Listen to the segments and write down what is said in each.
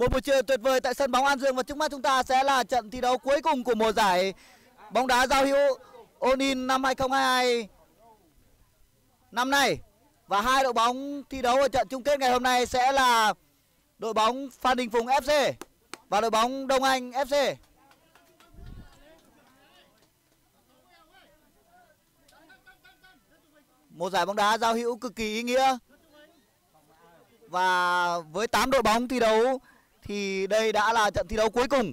Một buổi chiều tuyệt vời tại sân bóng An Dương, và trước mắt chúng ta sẽ là trận thi đấu cuối cùng của mùa giải bóng đá giao hữu Onin năm 2022 năm nay. Và hai đội bóng thi đấu ở trận chung kết ngày hôm nay sẽ là đội bóng Phan Đình Phùng FC và đội bóng Đông Anh FC. Một giải bóng đá giao hữu cực kỳ ý nghĩa. Và với 8 đội bóng thi đấu thì đây đã là trận thi đấu cuối cùng.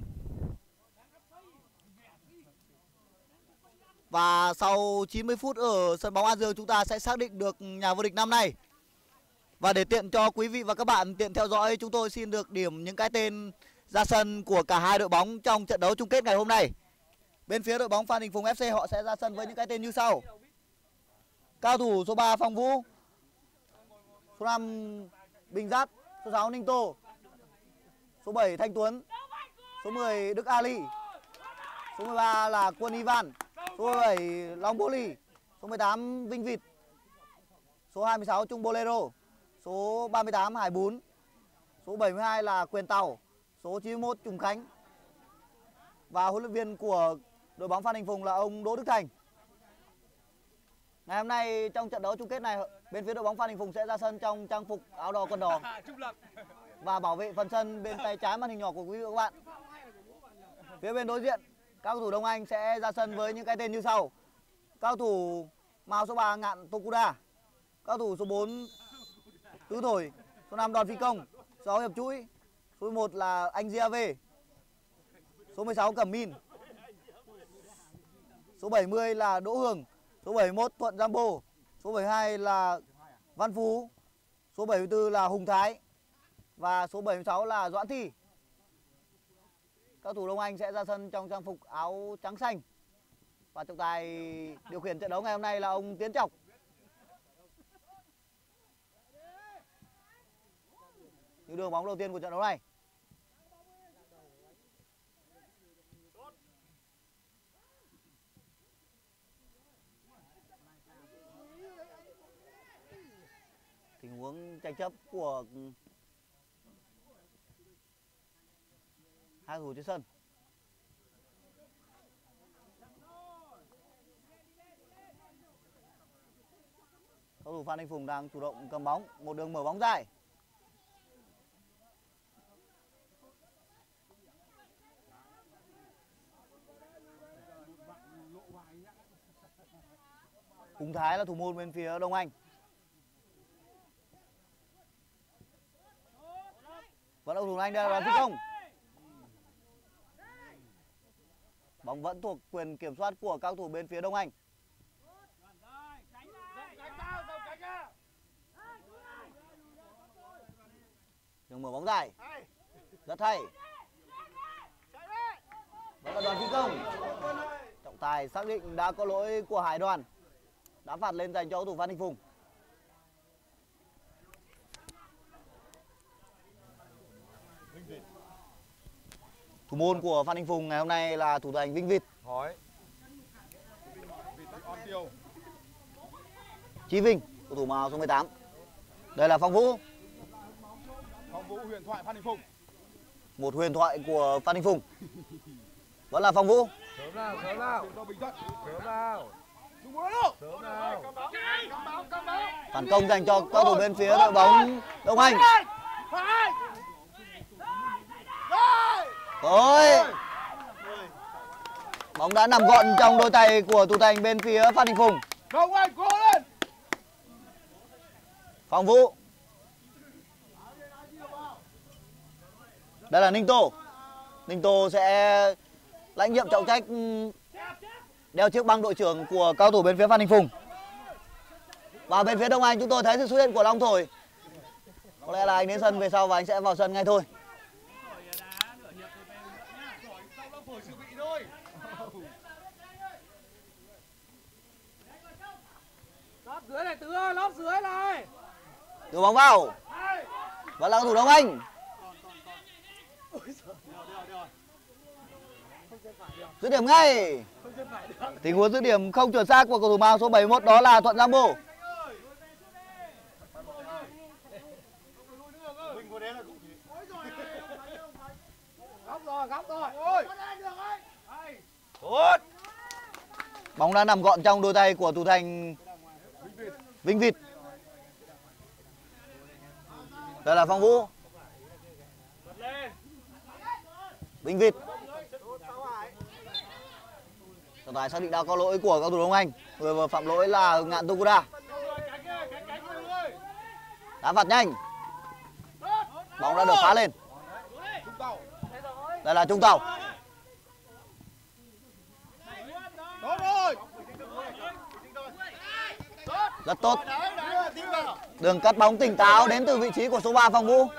Và sau 90 phút ở sân bóng An Dương, chúng ta sẽ xác định được nhà vô địch năm nay. Và để tiện cho quý vị và các bạn tiện theo dõi, chúng tôi xin được điểm những cái tên ra sân của cả hai đội bóng trong trận đấu chung kết ngày hôm nay. Bên phía đội bóng Phan Đình Phùng FC họ sẽ ra sân với những cái tên như sau. Cao thủ số 3 Phong Vũ, số 5 Bình Giác, số 6 Ninh Tô, số 7 Thanh Tuấn, số 10 Đức Ali, số 13 là Quân Ivan, số 17 Long Boli, số 18 Vinh Vịt, số 26 Trung Bolero, số 38 Hải Bún, số 72 là Quyền Tàu, số 91 Trùng Khánh. Và huấn luyện viên của đội bóng Phan Đình Phùng là ông Đỗ Đức Thành. Ngày hôm nay trong trận đấu chung kết này, bên phía đội bóng Phan Đình Phùng sẽ ra sân trong trang phục áo đỏ quần đỏ và bảo vệ phần sân bên tay trái màn hình nhỏ của quý vị và các bạn. Phía bên đối diện, các cầu thủ Đông Anh sẽ ra sân với những cái tên như sau. Cao thủ màu số 3 Ngạn Tokuda, cao thủ số 4 Tứ Thổi, số 5 Đoàn Phi Công, số 6 Hiệp Chuỗi, số 1 là anh Giave, số 16 Cẩm Min, số 70 là Đỗ Hường, số 71 Thuận Jambo, số 72 là Văn Phú, số 74 là Hùng Thái và số 76 là Doãn Thi. Các thủ Đông Anh sẽ ra sân trong trang phục áo trắng xanh. Và trọng tài điều khiển trận đấu ngày hôm nay là ông Tiến Trọc. Những đường bóng đầu tiên của trận đấu này. Tình huống tranh chấp của hai thủ trên sân. Cầu thủ Phan Đình Phùng đang chủ động cầm bóng, một đường mở bóng dài. Hùng Thái là thủ môn bên phía Đông Anh. Vẫn là thủ Anh, đây là Đoàn Phi Công. Bóng vẫn thuộc quyền kiểm soát của các thủ bên phía Đông Anh. Đường mở bóng dài rất hay. Vẫn là Đoàn Phi Công. Trọng tài xác định đã có lỗi của Hải Đoàn, đá phạt lên dành cho cầu thủ Phan Đình Phùng. Thủ môn của Phan Đình Phùng ngày hôm nay là thủ thành Vinh Vịt. Chí Vinh, cầu thủ màu số 18. Đây là Phong Vũ. Phong Vũ huyền thoại Phan Đình Phùng. Một huyền thoại của Phan Đình Phùng. Vẫn là Phong Vũ. Sớm nào. Sớm nào. Sớm nào. Phản công dành cho cầu thủ bên phía đội bóng Đông Anh. Rồi. Bóng đã nằm gọn trong đôi tay của thủ thành bên phía Phan Đình Phùng. Đông Anh cố lên. Phong Vũ. Đây là Ninh Tô. Ninh Tô sẽ lãnh nhiệm trọng trách đeo chiếc băng đội trưởng của cao thủ bên phía Phan Đình Phùng. Và bên phía Đông Anh chúng tôi thấy sự xuất hiện của Long Thổi. Có lẽ là anh đến sân về sau và anh sẽ vào sân ngay thôi. Lóp dưới này Tứ ơi, lóp dưới này. Đưa bóng vào. Vẫn là cầu thủ Đông Anh. Dứt điểm ngay. Tình huống dứt điểm không chuẩn xác của cầu thủ màu số 71 đó là Thuận Jambo. rồi, góc rồi. Tốt. Bóng đã nằm gọn trong đôi tay của thủ thành Vinh Vịt. Đây là Phong Vũ. Vinh Vịt. Trọng tài xác định đã có lỗi của cầu thủ Đông Anh. Người vừa phạm lỗi là Ngạn Tokuda. Đá phạt nhanh. Bóng đã được phá lên. Đây là Trung Tàu. Rất tốt. Đường cắt bóng tỉnh táo đến từ vị trí của số 3 Phong Vũ.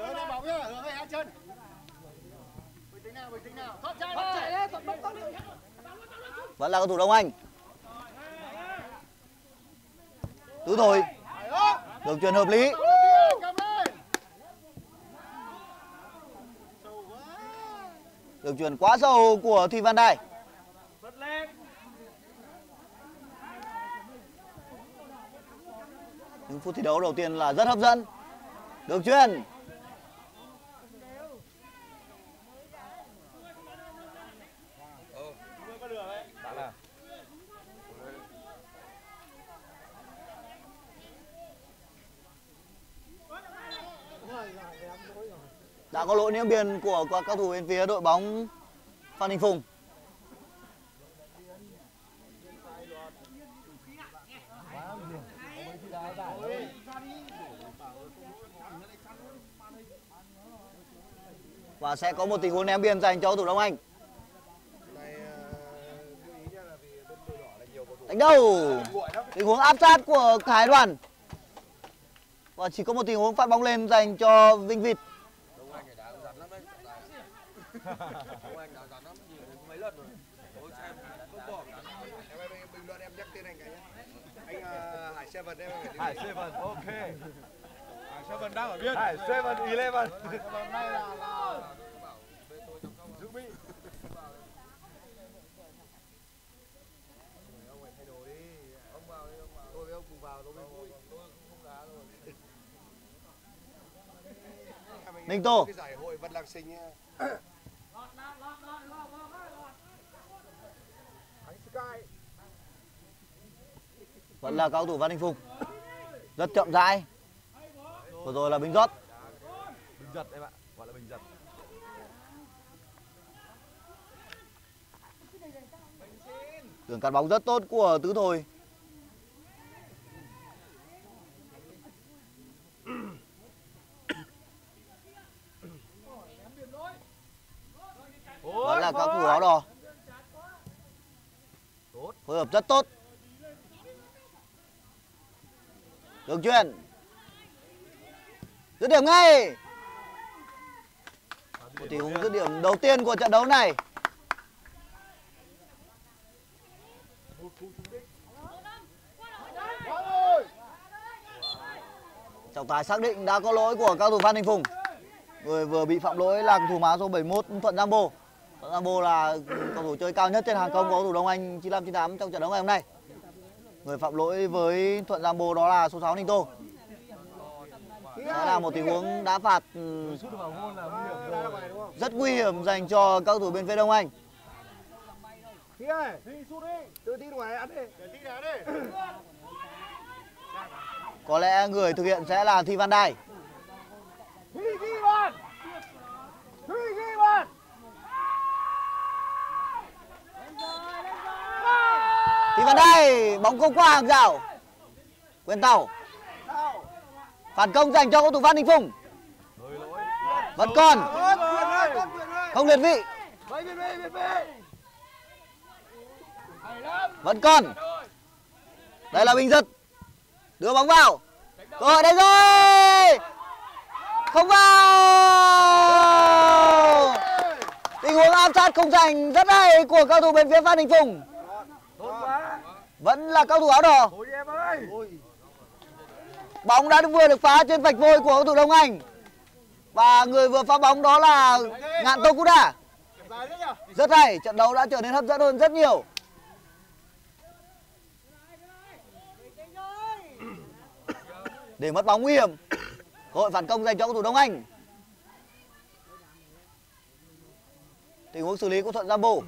Vẫn là cầu thủ Đông Anh. Tứ Thồi. Đường chuyền hợp lý. Đường chuyền quá sâu của Thi Văn Đài. Những phút thi đấu đầu tiên là rất hấp dẫn. Đường chuyền. Đã có lỗi nhiễm biên của các cầu thủ bên phía đội bóng Phan Đình Phùng. Và sẽ có một tình huống ném biên dành cho cầu thủ Đông Anh. Đánh đầu. Tình huống áp sát của cả hai đoàn. Và chỉ có một tình huống phát bóng lên dành cho Vinh Vịt. Hải Seven, ok. Hải Seven đang ở biên. Hải Seven 11. Giữ bị. Ninh Tô. Cái giải hội vật làng sinh. Vẫn là cầu thủ Phan Đình Phùng. Rất chậm rãi. Vừa rồi là Bình Rót. Bình giật em ạ, gọi là bình giật. Đường cắt bóng rất tốt của Tứ Thồi. Vẫn là các thủ áo đỏ. Phối hợp rất tốt. Đường chuyền. Dứt điểm ngay. Một tình huống dứt điểm đầu tiên của trận đấu này. Trọng tài xác định đã có lỗi của cao thủ Phan Đình Phùng. Người vừa bị phạm lỗi là cầu thủ áo số 71 Thuận Giang Bô. Thuận Giang Bô là cầu thủ chơi cao nhất trên hàng công của cầu thủ Đông Anh 95-98 trong trận đấu ngày hôm nay. Người phạm lỗi với Thuận Giang Bô đó là số 6 Ninh Tô. Sẽ là một tình huống đá phạt rất nguy hiểm dành cho các cầu thủ bên phía Đông Anh. Có lẽ người thực hiện sẽ là Thi Văn Đài. Thi Văn Đài, bóng không qua hàng rào. Quyền Tàu. Phản công dành cho cầu thủ Phan Đình Phùng. Vẫn còn. Không liệt vị. Vẫn còn. Đây là Bình Giật. Đưa bóng vào. Cơ hội đây rồi. Không vào. Tình huống áp sát không thành rất hay của cầu thủ bên phía Phan Đình Phùng. Vẫn là cầu thủ áo đỏ. Bóng đã vừa được phá trên vạch vôi của cầu thủ Đông Anh. Và người vừa phá bóng đó là Ngạn Tokuda. Rất hay, trận đấu đã trở nên hấp dẫn hơn rất nhiều. Để mất bóng nguy hiểm. Cơ hội phản công dành cho cầu thủ Đông Anh. Tình huống xử lý của Thuận Giambo.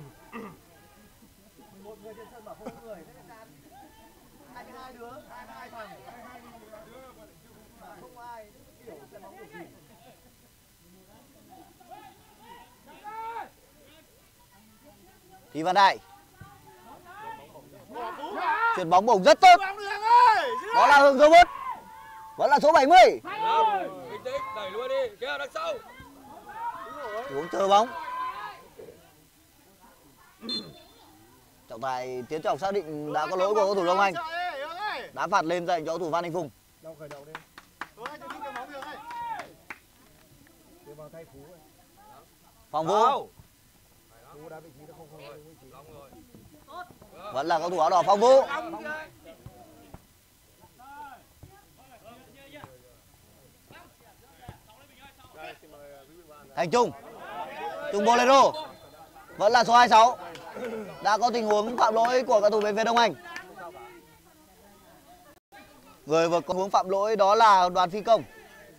Thì Văn Đại chuyền bóng bổng rất tốt. Đó là Hưng Robert. Vẫn là số 70. Bình tĩnh, đẩy luôn đi, kia đằng sau. Uống chờ bóng. Trọng tài Tiến Trọng xác định đã có lỗi của cầu thủ Long Anh. Đá phạt lên dành cho cầu thủ Phan Đình Phùng. Phòng Vũ. Vẫn là cầu thủ áo đỏ Phong Vũ. Thành Trung. Trung Bolero. Vẫn là số 26. Đã có tình huống phạm lỗi của cầu thủ bên phía Đông Anh. Người vừa có hướng phạm lỗi đó là Đoàn Phi Công.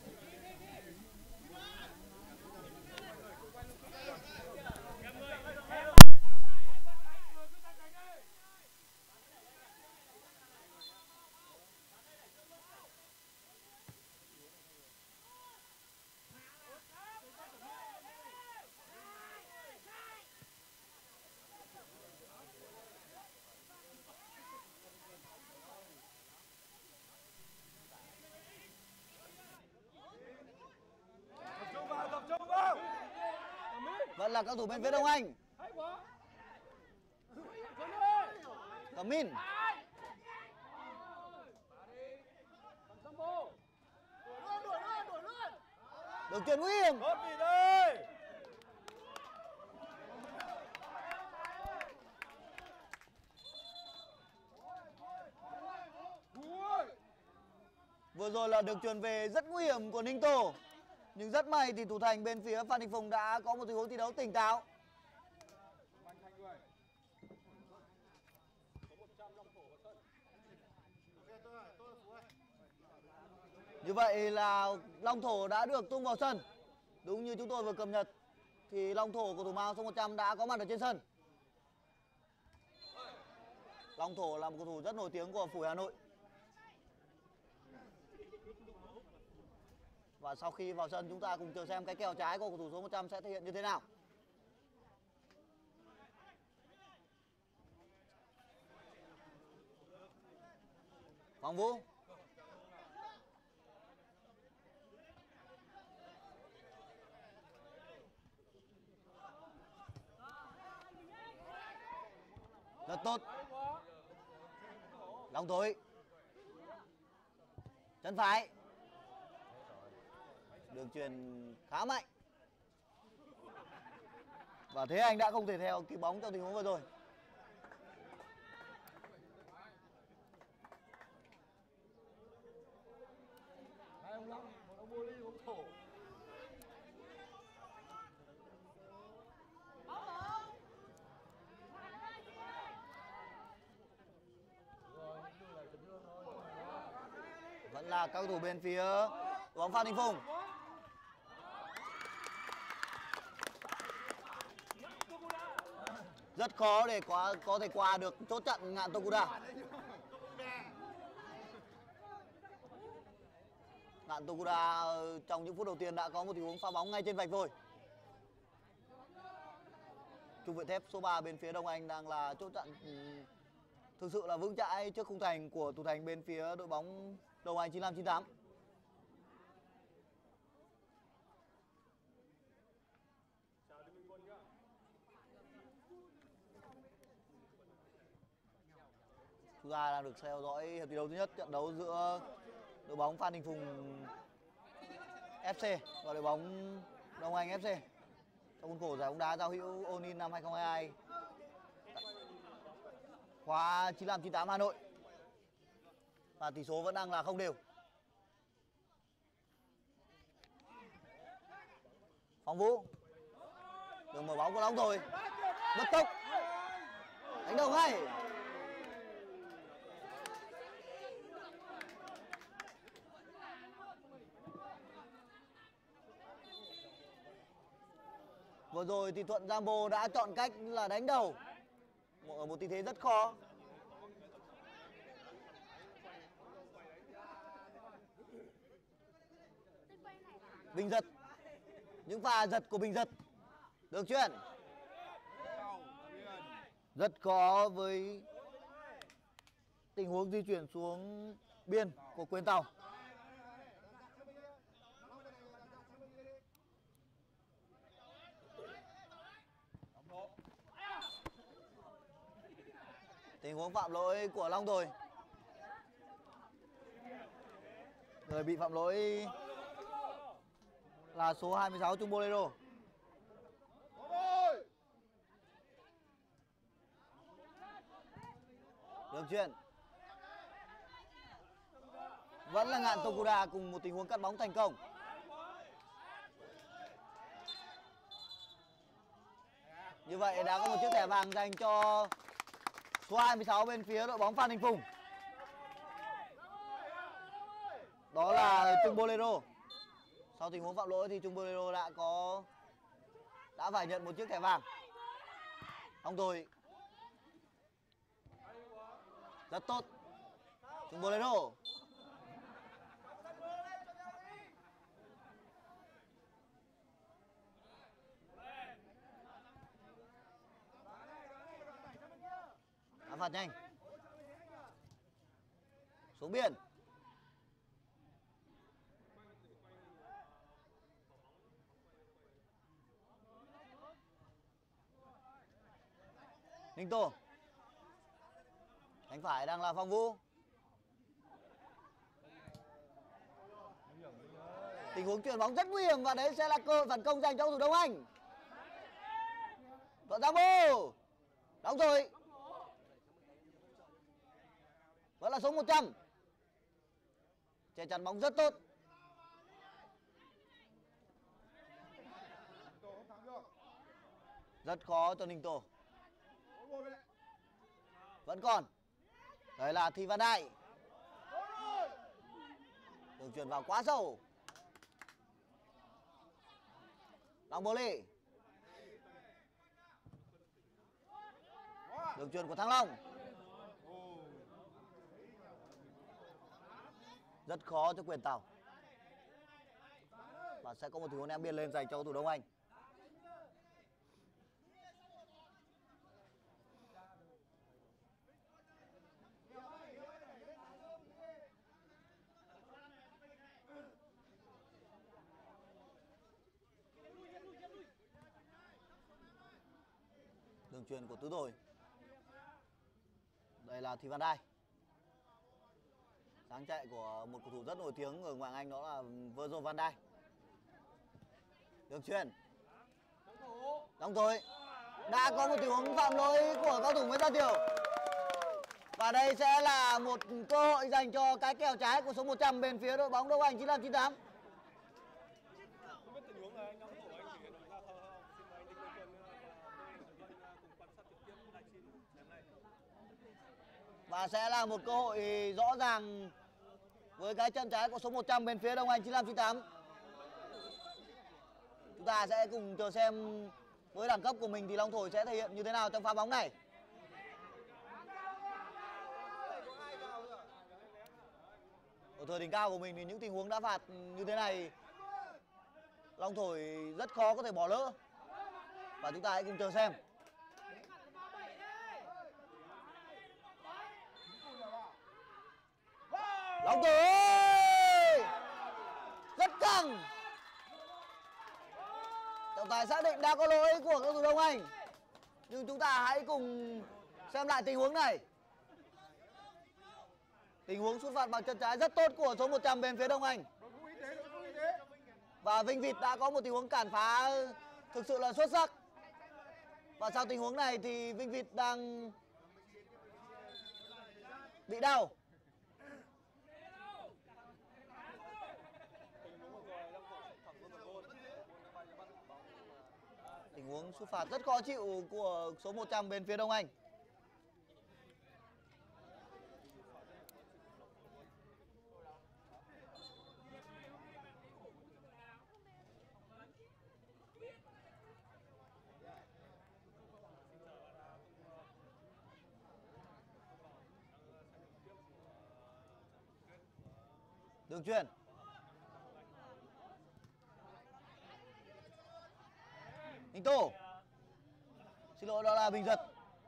Vẫn là cầu thủ bên phía Đông Anh. Cẩm Min. Đường chuyền nguy hiểm. Vừa rồi là đường chuyền về rất nguy hiểm của Ninh Tô. Nhưng rất may thì thủ thành bên phía Phan Đình Phùng đã có một tình huống thi đấu tỉnh táo. Như vậy là Long Thổ đã được tung vào sân. Đúng như chúng tôi vừa cập nhật thì Long Thổ của thủ mao số 100 đã có mặt ở trên sân. Long Thổ là một cầu thủ rất nổi tiếng của Phủi Hà Nội. Và sau khi vào sân chúng ta cùng chờ xem cái kèo trái của cầu thủ số 100 sẽ thể hiện như thế nào. Hoàng Vũ. Rất tốt. Long Thối. Chân phải. Đường chuyền khá mạnh. Và Thế Anh đã không thể theo kịp bóng trong tình huống vừa rồi. Vẫn là các cầu thủ bên phía bóng Phan Đình Phùng. Rất khó để có thể qua được chốt chặn Ngạn Tokuda. Ngạn Tokuda trong những phút đầu tiên đã có một tình huống phá bóng ngay trên vạch vôi. Trung vệ thép số 3 bên phía Đông Anh đang là chốt chặn thực sự là vững chãi trước khung thành của thủ thành bên phía đội bóng Đông Anh 9598. Chúng ta đang được theo dõi hiệp thi đấu thứ nhất, trận đấu giữa đội bóng Phan Đình Phùng FC và đội bóng Đông Anh FC trong khuôn khổ giải bóng đá giao hữu Onin năm 2022 khóa 9598 Hà Nội. Và tỷ số vẫn đang là không đều. Phong Vũ. Đường mở bóng của Long rồi. Bất tốc. Đánh đầu ngay. vừa rồi thì Thuận Jambo đã chọn cách là đánh đầu ở một tình thế rất khó. Bình Giật, những pha giật của Bình Giật được chuyển rất khó với tình huống di chuyển xuống biên của Quyền Tàu. Tình huống phạm lỗi của Long Đồi. Người bị phạm lỗi là số 26 Trung Bolero. Đường chuyền. Vẫn là Ngạn Tokuda cùng một tình huống cắt bóng thành công. Như vậy đã có một chiếc thẻ vàng dành cho số 26 bên phía đội bóng Phan Đình Phùng. Đó là Trung Bolero. Sau tình huống phạm lỗi thì Trung Bolero đã phải nhận một chiếc thẻ vàng. Long Đồi rất tốt. Trung Bolero. Đá phạt nhanh. Xuống biên. Ninh Tô. Cánh phải đang là Phong Vũ. Tình huống chuyền bóng rất nguy hiểm và đấy sẽ là cơ hội phản công dành cho cầu thủ Đông Anh. Thuận Jambo. Đóng rồi. Vẫn là số 100. Che chắn bóng rất tốt. Rất khó cho Ninh Tô. Vẫn còn. Đấy là Thị Văn Đại. Đường chuyền vào quá sâu. Long Bồ Lê. Đường chuyền của Thăng Long. Rất khó cho Quyền Tàu. Và sẽ có một tình huống ném biên lên dành cho cầu thủ Đông Anh. Đường chuyền của Tứ Đồi. Đây là Thị Văn Đai. Sáng chạy của một cầu thủ rất nổi tiếng ở ngoại hạng Anh, đó là Virgil van Dijk. Đường chuyền. Đóng rồi. Đã có một tình huống phạm lỗi của cầu thủ Nguyễn Gia Thiểu. Và đây sẽ là một cơ hội dành cho cái kèo trái của số 100 bên phía đội bóng Đông Anh 9598. Không biết tình huống này anh Long của anh thể hiện được ra không? Xin mời anh Đinh Văn Quân và cùng quan sát trực tiếp livestream ngày nay. Và sẽ là một cơ hội rõ ràng với cái chân trái của số 100 bên phía Đông Anh 9598. Chúng ta sẽ cùng chờ xem với đẳng cấp của mình thì Long Thổi sẽ thể hiện như thế nào trong pha bóng này. Ở thời đỉnh cao của mình thì những tình huống đá phạt như thế này Long Thổi rất khó có thể bỏ lỡ. Và chúng ta hãy cùng chờ xem. Long Thổi ơi! Rất căng. Trọng tài xác định đã có lỗi của cầu thủ Đông Anh. Nhưng chúng ta hãy cùng xem lại tình huống này. Tình huống sút phạt bằng chân trái rất tốt của số 100 bên phía Đông Anh. Và Vinh Vịt đã có một tình huống cản phá thực sự là xuất sắc. Và sau tình huống này thì Vinh Vịt đang bị đau. Tình huống sút phạt rất khó chịu của số 100 bên phía Đông Anh. Đường chuyền. Ninh Tô. Xin lỗi, đó là Bình Giật.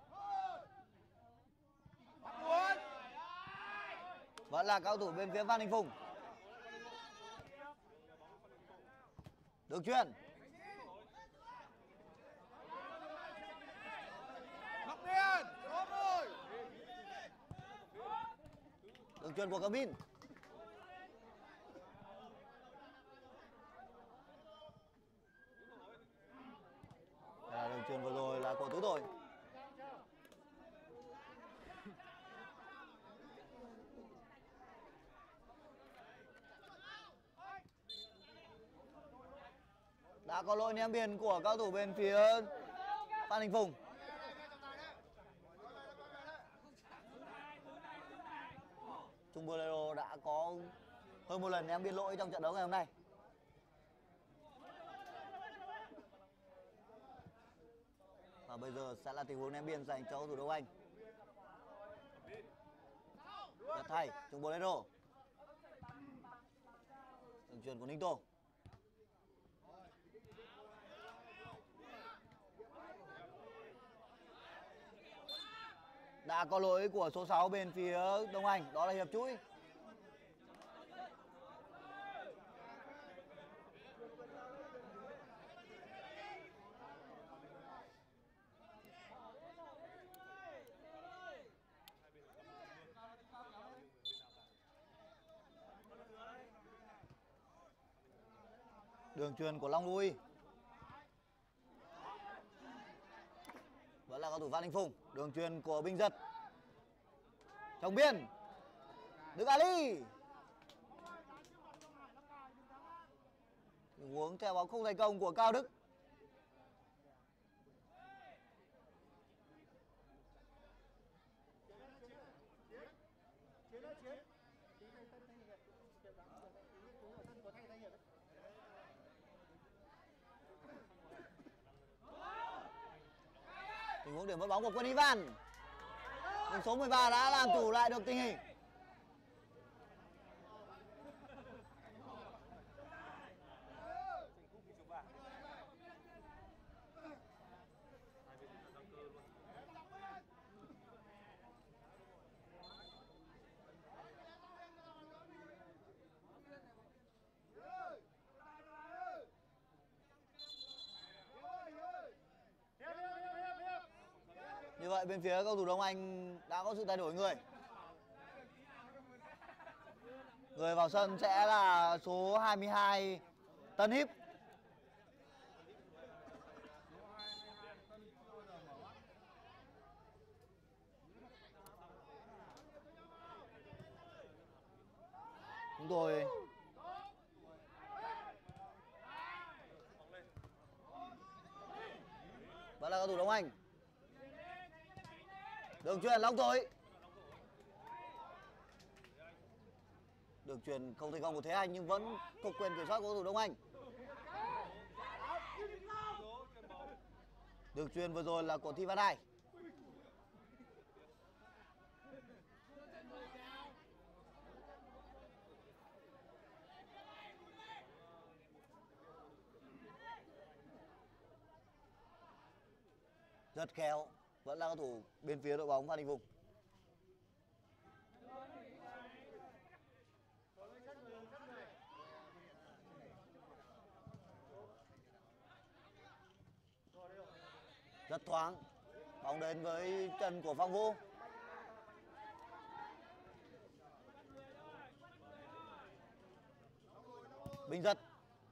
Vẫn là cao thủ bên phía Phan Đình Phùng. Đường chuyền. Ngọc Điền, ốp rồi. Đường chuyền của Cabin. Đường chuyền vừa rồi là của Tú Tội. Đã có lỗi ném biên của cao thủ bên phía Phan Đình Phùng. Trung Bolero đã có hơn một lần ném biên lỗi trong trận đấu ngày hôm nay. Và bây giờ sẽ là tình huống ném biên dành cho cầu thủ Đông Anh. Rất hay, Trung Bolero. Đường chuyền của Ninh Tô. Đã có lỗi của số 6 bên phía Đông Anh, đó là Hiệp Chuỗi. Đường chuyền của Long Louis. Vẫn là cầu thủ Phan Đình Phùng. Đường chuyền của Bình Giật. Trong biên. Đức Ali. Tình huống theo bóng không thành công của Cao Đức. Tình huống điểm mất bóng của Quân Ivan. Nhưng số 13 đã làm chủ lại được tình hình. Như vậy bên phía cầu thủ Đông Anh đã có sự thay đổi người. Người vào sân sẽ là số 22 Tân Hiếp. Chúng tôi vẫn là cầu thủ Đông Anh. Đường chuyền Long Thối. Đường chuyền không thành công của Thế Anh nhưng vẫn thuộc quyền kiểm soát của cầu thủ Đông Anh. Đường chuyền vừa rồi là của Thi Văn Hai. Rất khéo, vẫn là cầu thủ bên phía đội bóng Phan Đình Phùng. Rất thoáng, bóng đến với chân của Phong Vũ. Bình Giật.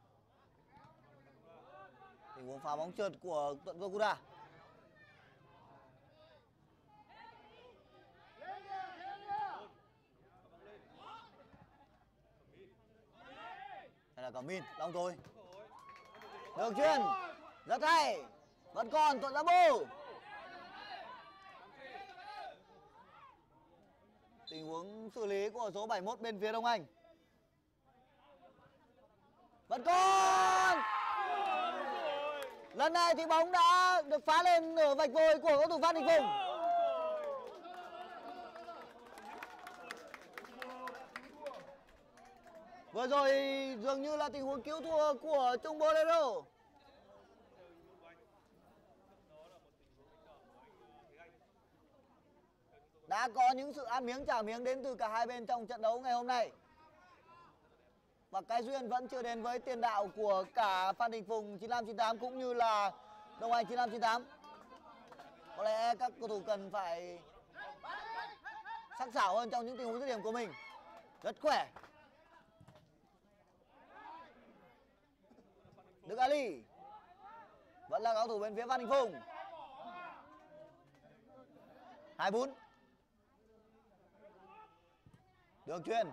Tình huống phá bóng trượt của Tuấn Gokuda. Đây là Cẩm Min, Long Thôi. Đường chuyền rất hay, vẫn còn Tuấn Giáp Bô. Tình huống xử lý của số 71 bên phía Đông Anh. Vẫn còn. Lần này thì bóng đã được phá lên ở vạch vôi của cầu thủ Phan Đình Phùng. Vừa rồi dường như là tình huống cứu thua của Trung Bolero. Đã có những sự ăn miếng trả miếng đến từ cả hai bên trong trận đấu ngày hôm nay. Và cái duyên vẫn chưa đến với tiền đạo của cả Phan Đình Phùng 9598 cũng như là Đông Anh 9598. Có lẽ các cầu thủ cần phải sắc sảo hơn trong những tình huống dứt điểm của mình. Rất khỏe. Đức Ali. Vẫn là cầu thủ bên phía Phan Đình Phùng. 2-4. Đường chuyền.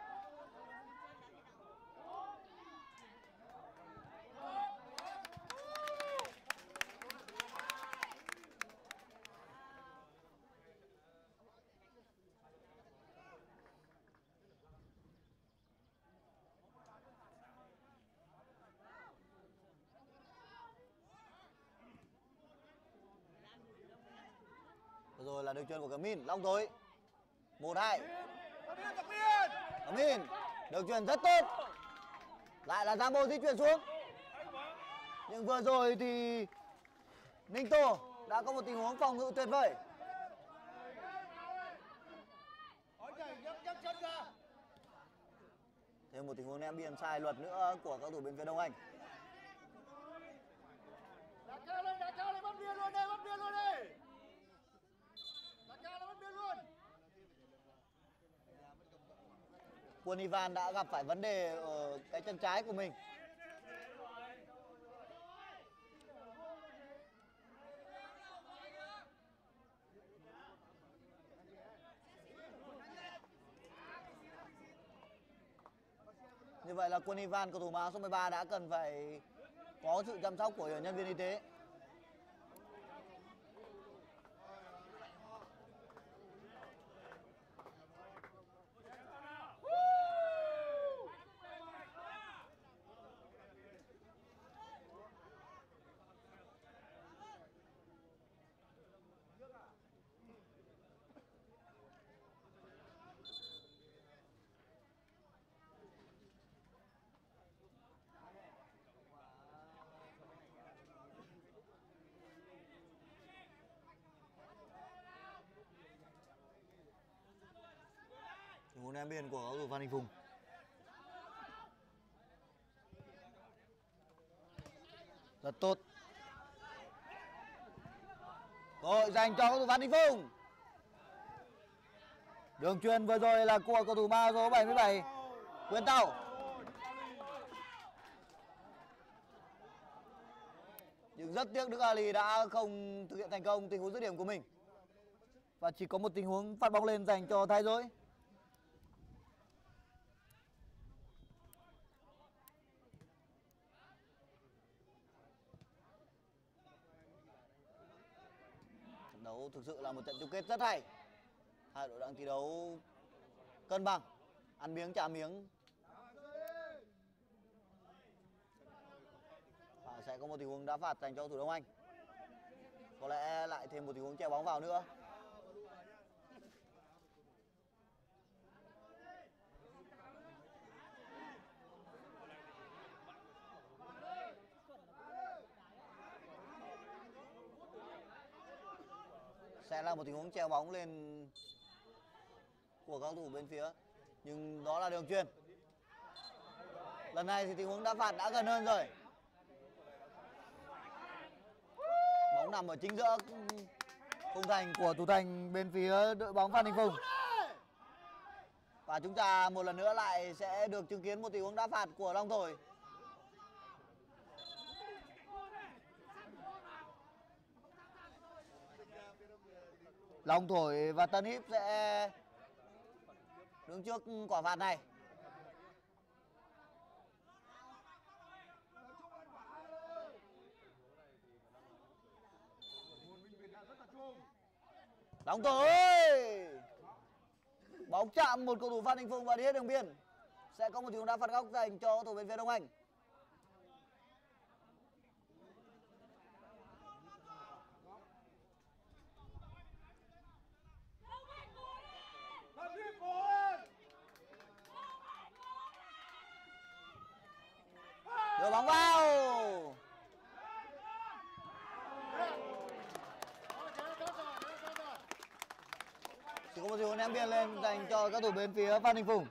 Rồi là đường chuyền của Cẩm Min, Long Thối. 1-2. Cẩm Min, đường chuyền rất tốt. Lại là Giang Bô di chuyển xuống. Nhưng vừa rồi thì Ninh Tô đã có một tình huống phòng ngự tuyệt vời. Thêm một tình huống ném biên sai luật nữa của các thủ bên phía Đông Anh. Đá cao lên, bắt biên luôn đi, bắt biên luôn đi. Đá cao lên, bắt biên luôn. Quân Ivan đã gặp phải vấn đề ở cái chân trái của mình. Như vậy là Quân Ivan, cầu thủ áo số 13 đã cần phải có sự chăm sóc của nhân viên y tế. Tình huống ném biên của cầu thủ Phan Đình Phùng. Rất tốt. Cơ hội dành cho cầu thủ Phan Đình Phùng. Đường chuyền vừa rồi là của cầu thủ ba số 77 Quyền Tàu. Nhưng rất tiếc Đức Ali đã không thực hiện thành công tình huống dứt điểm của mình. Và chỉ có một tình huống phát bóng lên dành cho Thái Dỗi. Trận đấu thực sự là một trận chung kết rất hay. Hai đội đang thi đấu cân bằng, ăn miếng trả miếng. Và sẽ có một tình huống đá phạt dành cho thủ Đông Anh. Có lẽ lại thêm một tình huống chèo bóng vào nữa. Sẽ là một tình huống treo bóng lên của các thủ bên phía. Nhưng đó là đường chuyền. Lần này thì tình huống đá phạt đã gần hơn rồi. Bóng nằm ở chính giữa khung thành của thủ thành bên phía đội bóng Phan Đình Phùng. Và chúng ta một lần nữa lại sẽ được chứng kiến một tình huống đá phạt của Long Thổi. Long Thổi và Tân Hiếp sẽ đứng trước quả phạt này. Long Thổi ơi! Bóng chạm một cầu thủ Phan Đình Phùng và đi hết đường biên. Sẽ có một tình huống đá phạt góc dành cho cầu thủ bên phía Đông Anh. Chỉ có một tình huống ném biên lên dành cho các thủ bên phía Phan Đình Phùng.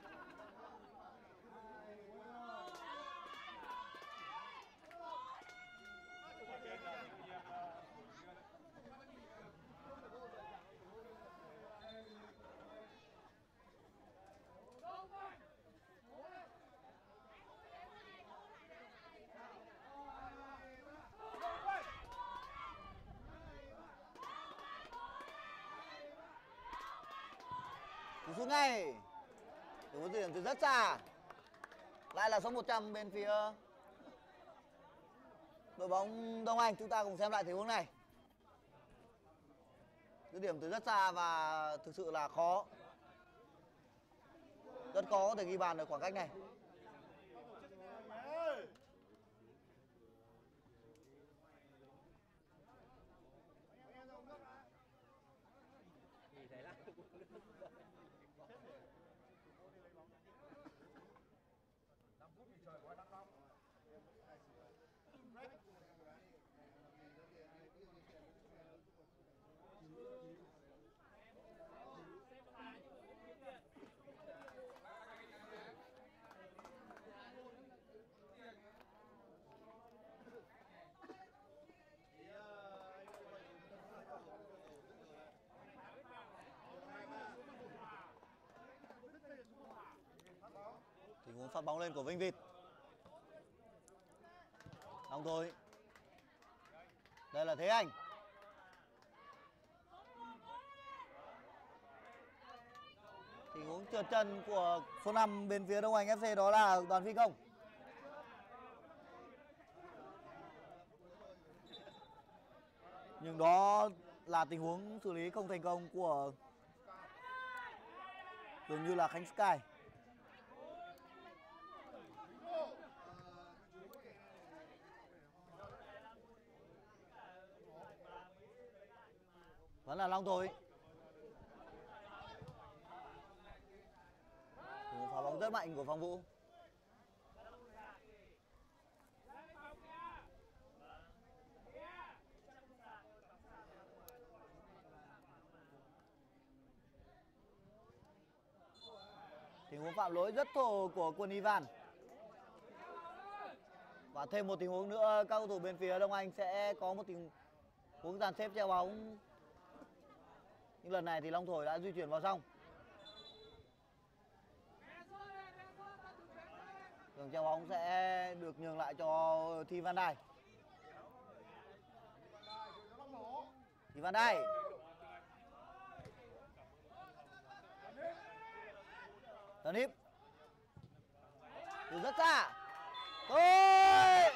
Cú sút ngay. Từ một điểm từ rất xa. Lại là số 100 bên phía đội bóng Đông Anh. Chúng ta cùng xem lại tình huống này. Dứt điểm từ rất xa và thực sự là khó. Rất khó có thể ghi bàn ở khoảng cách này. Tình huống phát bóng lên của Vinh Vịt. Long thôi. Đây là Thế Anh. Tình huống trượt chân của số 5 bên phía Đông Anh FC đó là Đoàn Phi Công. Nhưng đó là tình huống xử lý không thành công của dường như là Khánh Sky. Vẫn là Long thôi. Phá bóng rất mạnh của Phong Vũ. Tình huống phạm lỗi rất thô của quân Ivan. Và thêm một tình huống nữa, các cầu thủ bên phía Đông Anh sẽ có một tình huống dàn xếp treo bóng. Nhưng lần này thì Long Thổi đã di chuyển vào trong. Đường treo bóng sẽ được nhường lại cho Thi Văn Đài. Thi Văn Đài. Tấn Hiếp. Từ rất xa. Thôi.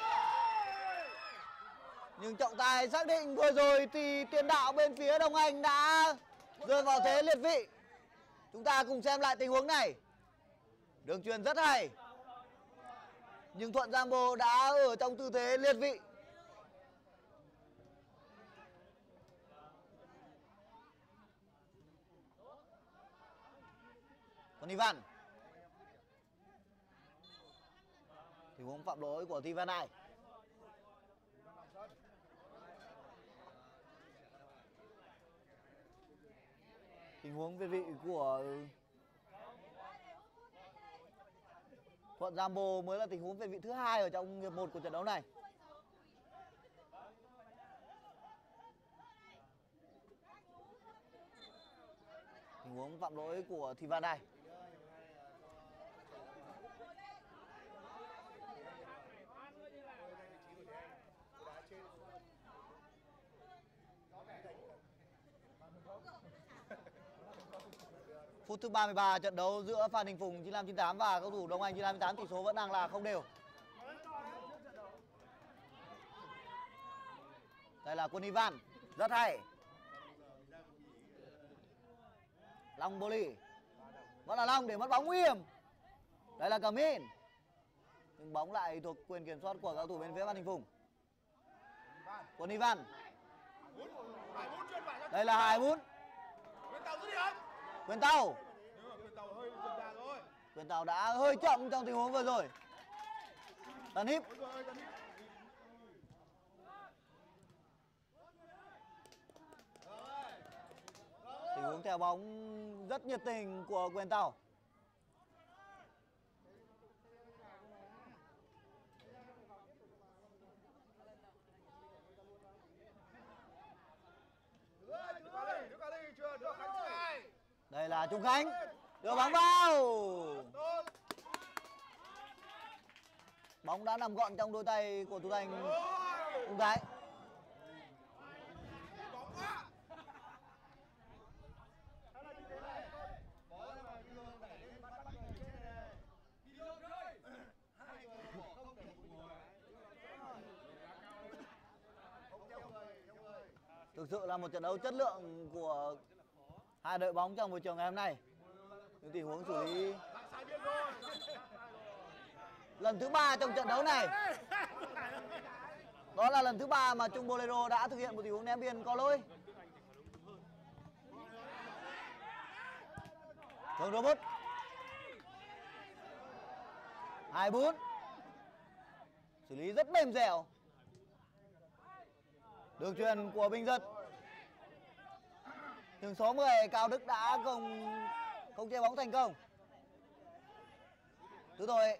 Nhưng trọng tài xác định vừa rồi thì tiền đạo bên phía Đông Anh đã rơi vào thế liệt vị. Chúng ta cùng xem lại tình huống này. Đường chuyền rất hay. Nhưng Thuận Giambo đã ở trong tư thế liệt vị. Còn Ivan. Tình huống phạm lỗi của Thi Văn Đài. Tình huống việt vị của Thuận Giambo mới là tình huống việt vị thứ 2 ở trong hiệp 1 của trận đấu này. Tình huống phạm lỗi của Thi Văn Đài. Phút thứ 33 trận đấu giữa Phan Đình Phùng 95-98 và cầu thủ Đông Anh 95-98, tỷ số vẫn đang là không đều. Đây là quân Ivan, rất hay. Long Boli. Vẫn là Long để mất bóng nguy hiểm. Đây là Cẩm Min. Nhưng bóng lại thuộc quyền kiểm soát của cầu thủ bên phía Phan Đình Phùng. Quân Ivan. Đây là Hải Bún. Quyền Tàu. Quyền Tàu đã hơi chậm trong tình huống vừa rồi. Tấn Hiếp. Tình huống theo bóng rất nhiệt tình của Quyền Tàu. Đây là Trung Khánh đưa bóng vào. Bóng đã nằm gọn trong đôi tay của thủ thành Trung Thái. Thực sự là một trận đấu chất lượng của hai đội bóng trong buổi chiều ngày hôm nay. Những tình huống xử lý lần thứ 3 trong trận đấu này. Đó là lần thứ 3 mà Trung Bolero đã thực hiện một tình huống ném biên có lỗi. Thường Robot 2-4. Xử lý rất mềm dẻo. Đường chuyền của Bình Dân. Đường số 10 Cao Đức đã không chế bóng thành công. Thứ rồi.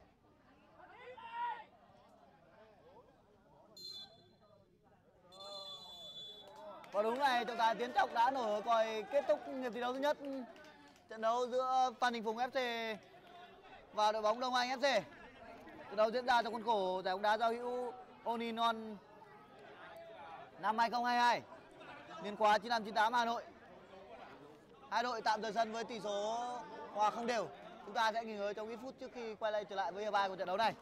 Và đúng này, trọng tài Tiến Trọng đã nổi còi kết thúc hiệp thi đấu thứ nhất. Trận đấu giữa Phan Đình Phùng FC và đội bóng Đông Anh FC. Trận đấu diễn ra trong khuôn khổ giải bóng đá giao hữu Oninon năm 2022 liên khóa 95-98 Hà Nội. Hai đội tạm rời sân với tỷ số hòa không đều. Chúng ta sẽ nghỉ ngơi trong ít phút trước khi quay lại trở lại với hiệp 2 của trận đấu này.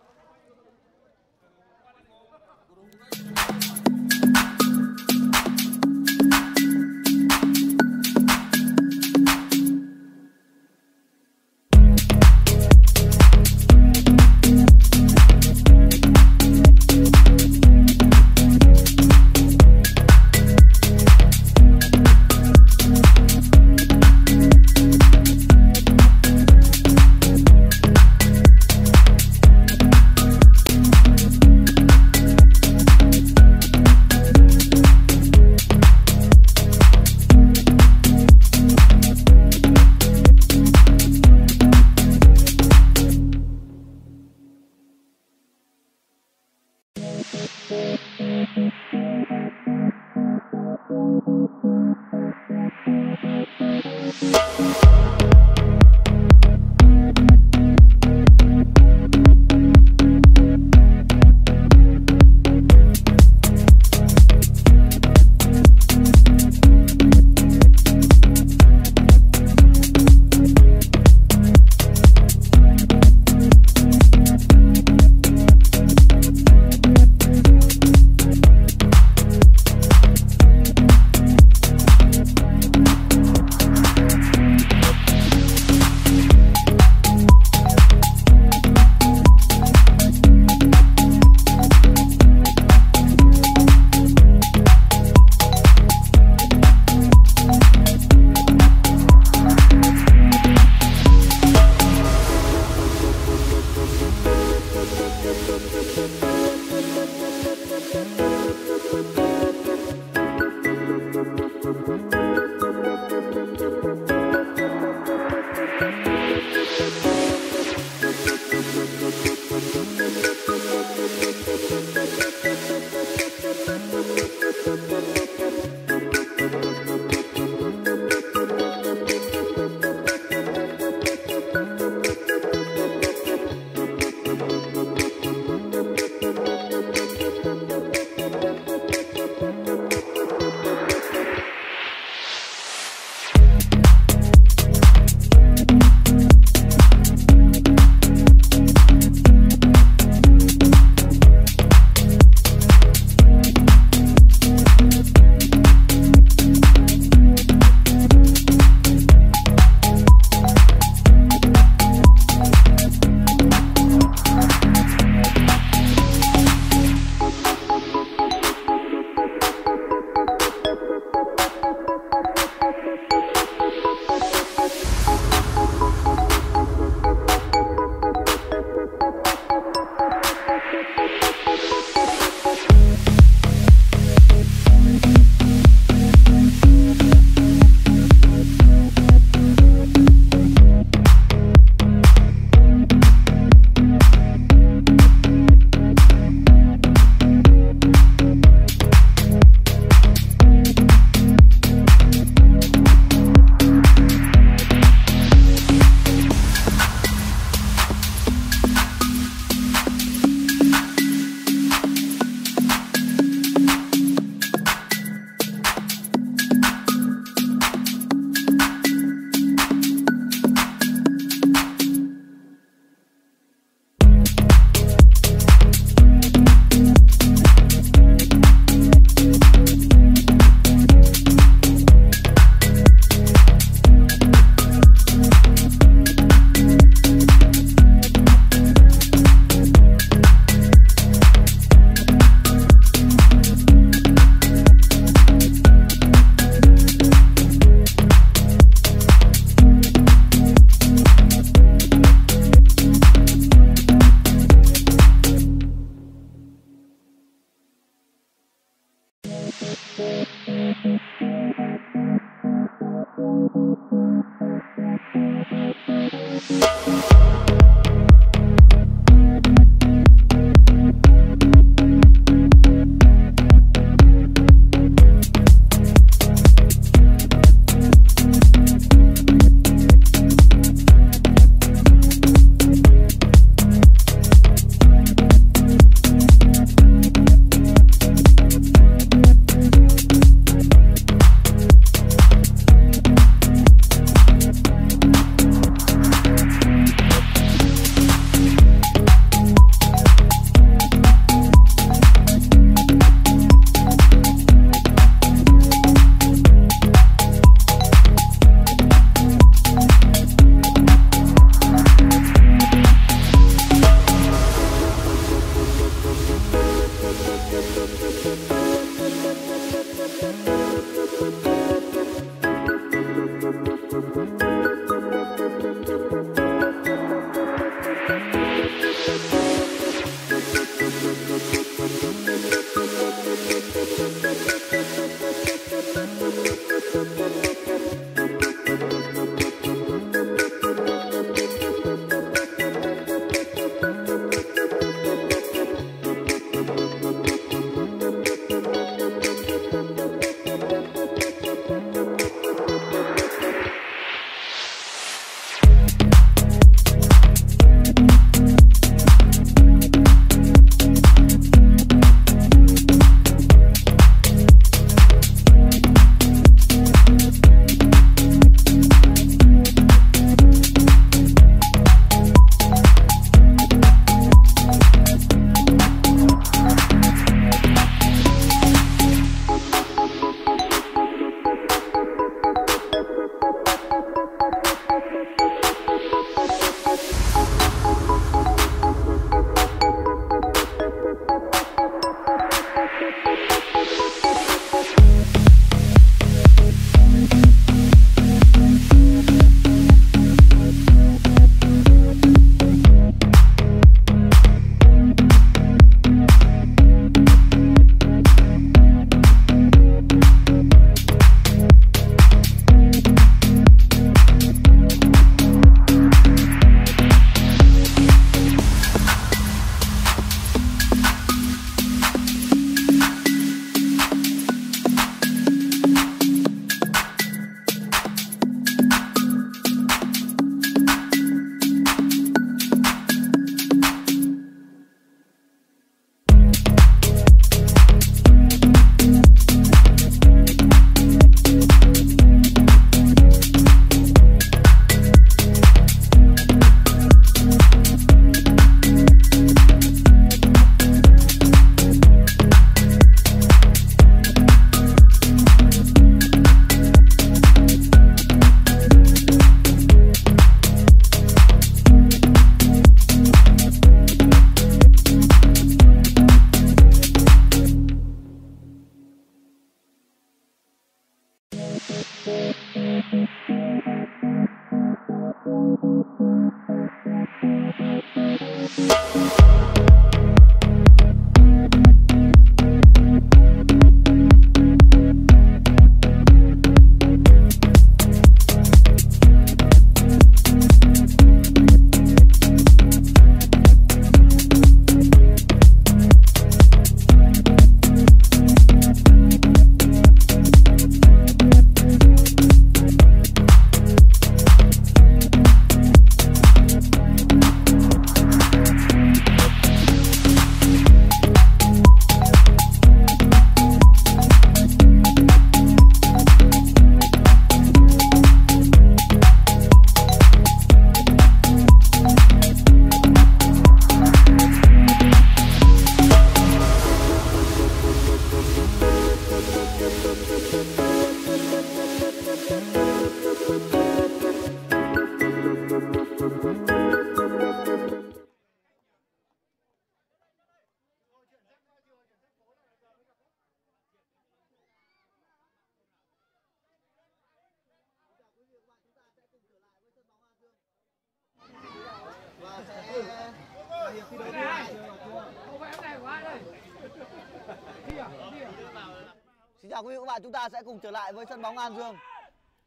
Xin chào quý vị và các bạn, chúng ta sẽ cùng trở lại với sân bóng An Dương.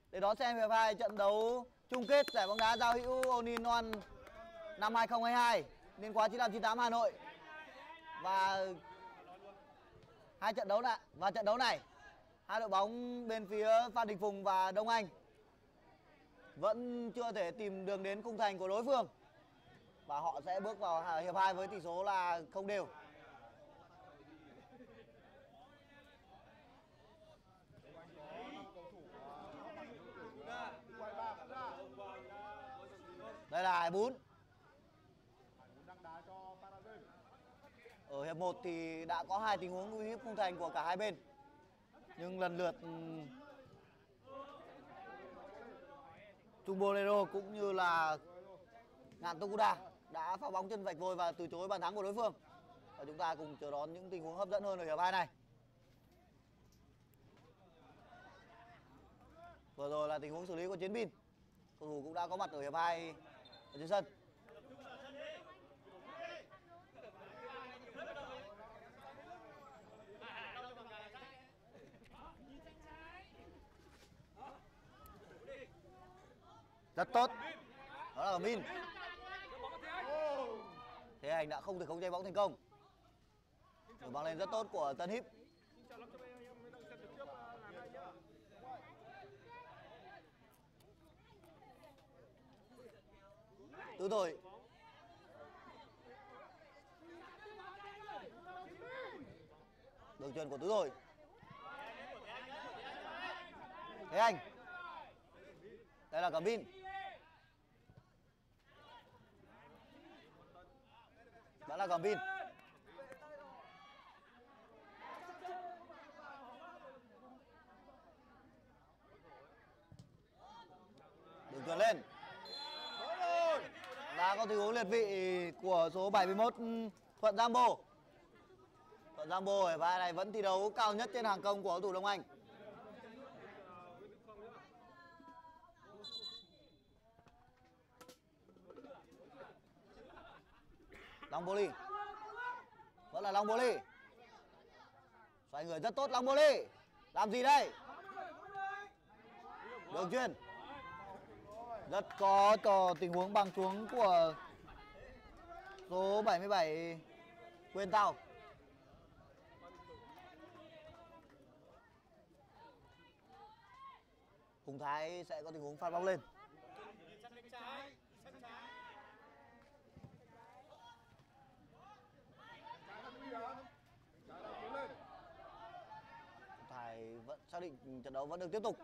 để đón xem hiệp 2 trận đấu chung kết giải bóng đá giao hữu All in One năm 2022 liên khóa 95-98 Hà Nội. Và trận đấu này hai đội bóng bên phía Phan Đình Phùng và Đông Anh vẫn chưa thể tìm đường đến khung thành của đối phương và họ sẽ bước vào hiệp 2 với tỷ số là không đều. Đây là Hải Bún. Ở hiệp 1 thì đã có 2 tình huống uy hiếp khung thành của cả hai bên. Nhưng lần lượt Trung Bolero cũng như là Ngạn Tokuda đã phá bóng chân vạch vôi và từ chối bàn thắng của đối phương. Và chúng ta cùng chờ đón những tình huống hấp dẫn hơn ở hiệp 2 này. Vừa rồi là tình huống xử lý của Chiến Bin. Cầu thủ cũng đã có mặt ở hiệp 2 ở trên sân. Rất tốt. Đó là Min. Thế Anh đã không thể khống chế bóng thành công. Được bóng lên rất tốt của Tân Hiếp. Tứ Thổi. Đường chuyền của Tứ Thổi. Thế Anh. Đây là Cẩm Bin. Đó là Cẩm Bin. Đường chuyền lên. Đã có tình huống liệt vị của số 71 Thuận Giambo. Thuận Giambo ở vai này vẫn thi đấu cao nhất trên hàng công của cầu thủ Đông Anh. Long Boli. Vẫn là Long Boli. Xoay người rất tốt Long Boli. Làm gì đây? Đường chuyền. Rất có tình huống băng xuống của số 77 Quên Tao. Hùng Thái sẽ có tình huống phạt bóng lên. Thái vẫn xác định trận đấu vẫn được tiếp tục.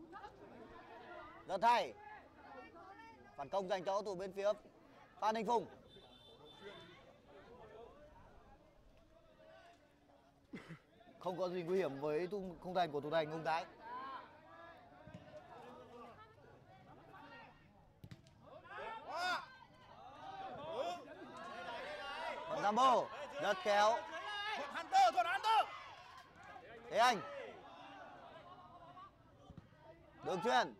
Rất hay. Phản công dành cho cầu thủ bên phía Phan Đình Phùng. Không có gì nguy hiểm với khung thành của thủ thành Hùng Thái. Còn Giambo rất khéo. Thế Anh. Đường chuyền.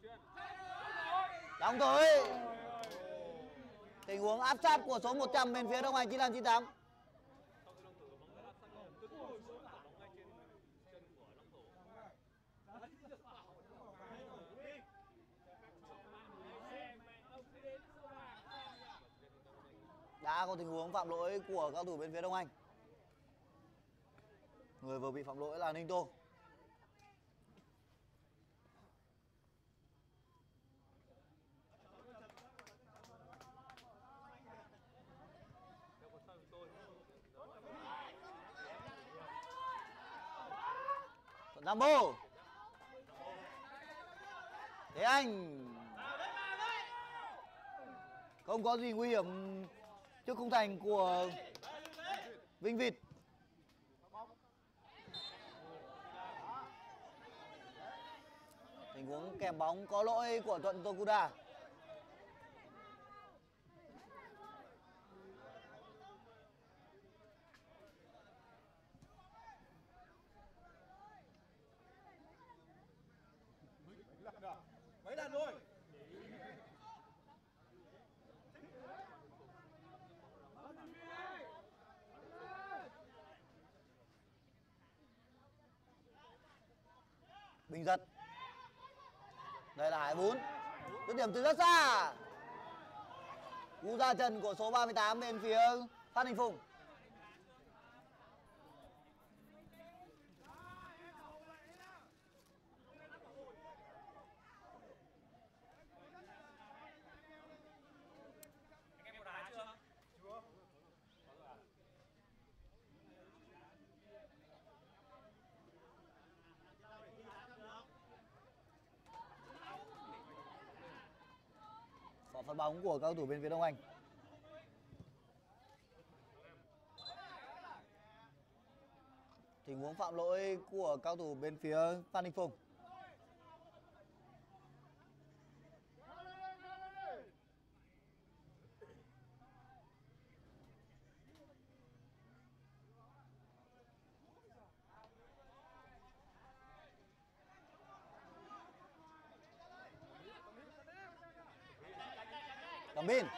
Đóng thôi. Tình huống áp sát của số 100 bên phía Đông Anh 95-98. Đã có tình huống phạm lỗi của cao thủ bên phía Đông Anh. Người vừa bị phạm lỗi là Ninh Tô. Giambo. Thế Anh. Không có gì nguy hiểm trước khung thành của Vinh Vịt. Tình huống kèm bóng có lỗi của Thuận Tokuda. Mấy lần rồi. Bình Giật. Đây là Hải Bún. Dứt điểm từ rất xa. Cú ra chân của số 38 bên phía Phan Đình Phùng. Quả phát bóng của các cầu thủ bên phía Đông Anh. Tình huống phạm lỗi của cao thủ bên phía Phan Đình Phùng. Cẩm Bin.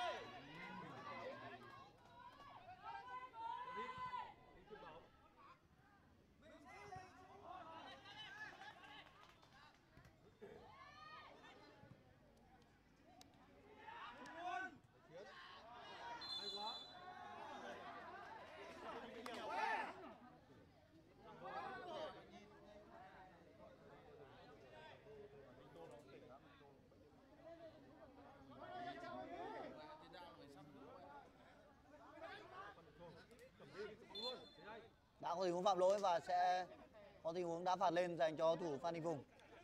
Đã có tình huống phạm lỗi và sẽ có tình huống đá phạt lên dành cho thủ Phan Đình Phùng.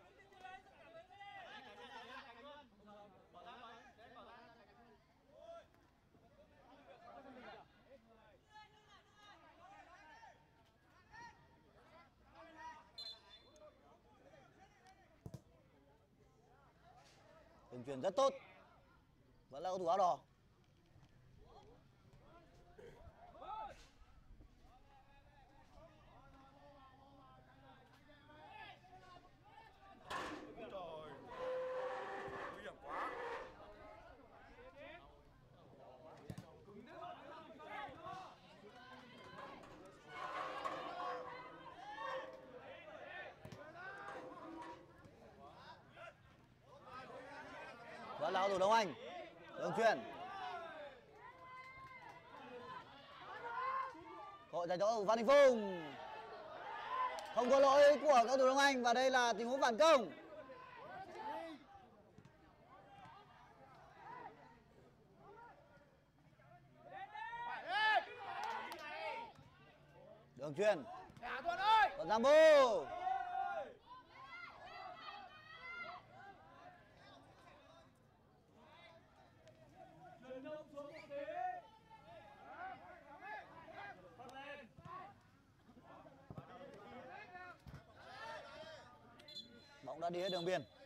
Đường chuyền rất tốt. Vẫn là cầu thủ áo đỏ. Vẫn là cầu thủ Đông Anh. Đường chuyền. Cơ hội dành cho cầu thủ Phan Đình Phùng. Không có lỗi của cầu thủ Đông Anh và đây là tình huống phản công. Đường chuyền. Còn Rambo. Bóng đã đi hết đường biên.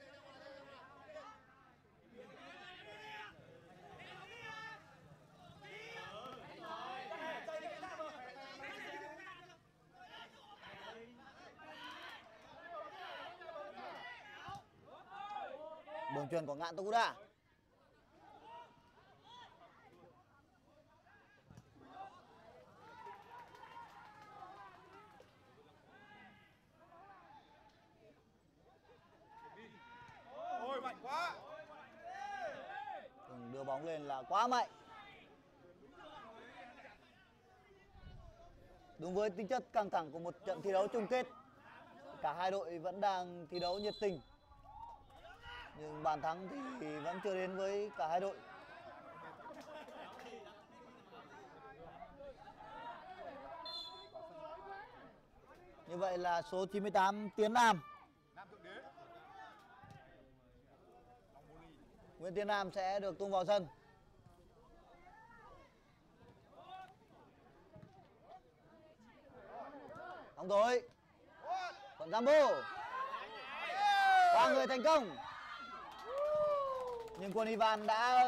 Đường chuyền của Ngạn Tú Đà. Ôi mạnh quá. Đưa bóng lên là quá mạnh. Đúng với tính chất căng thẳng của một trận thi đấu chung kết, cả hai đội vẫn đang thi đấu nhiệt tình. Nhưng bàn thắng thì vẫn chưa đến với cả hai đội. Như vậy là số 98 Tiến Nam. Nguyễn Tiến Nam sẽ được tung vào sân. Bóng tối. Còn Rambo. Qua người thành công. Nhưng quân Ivan đã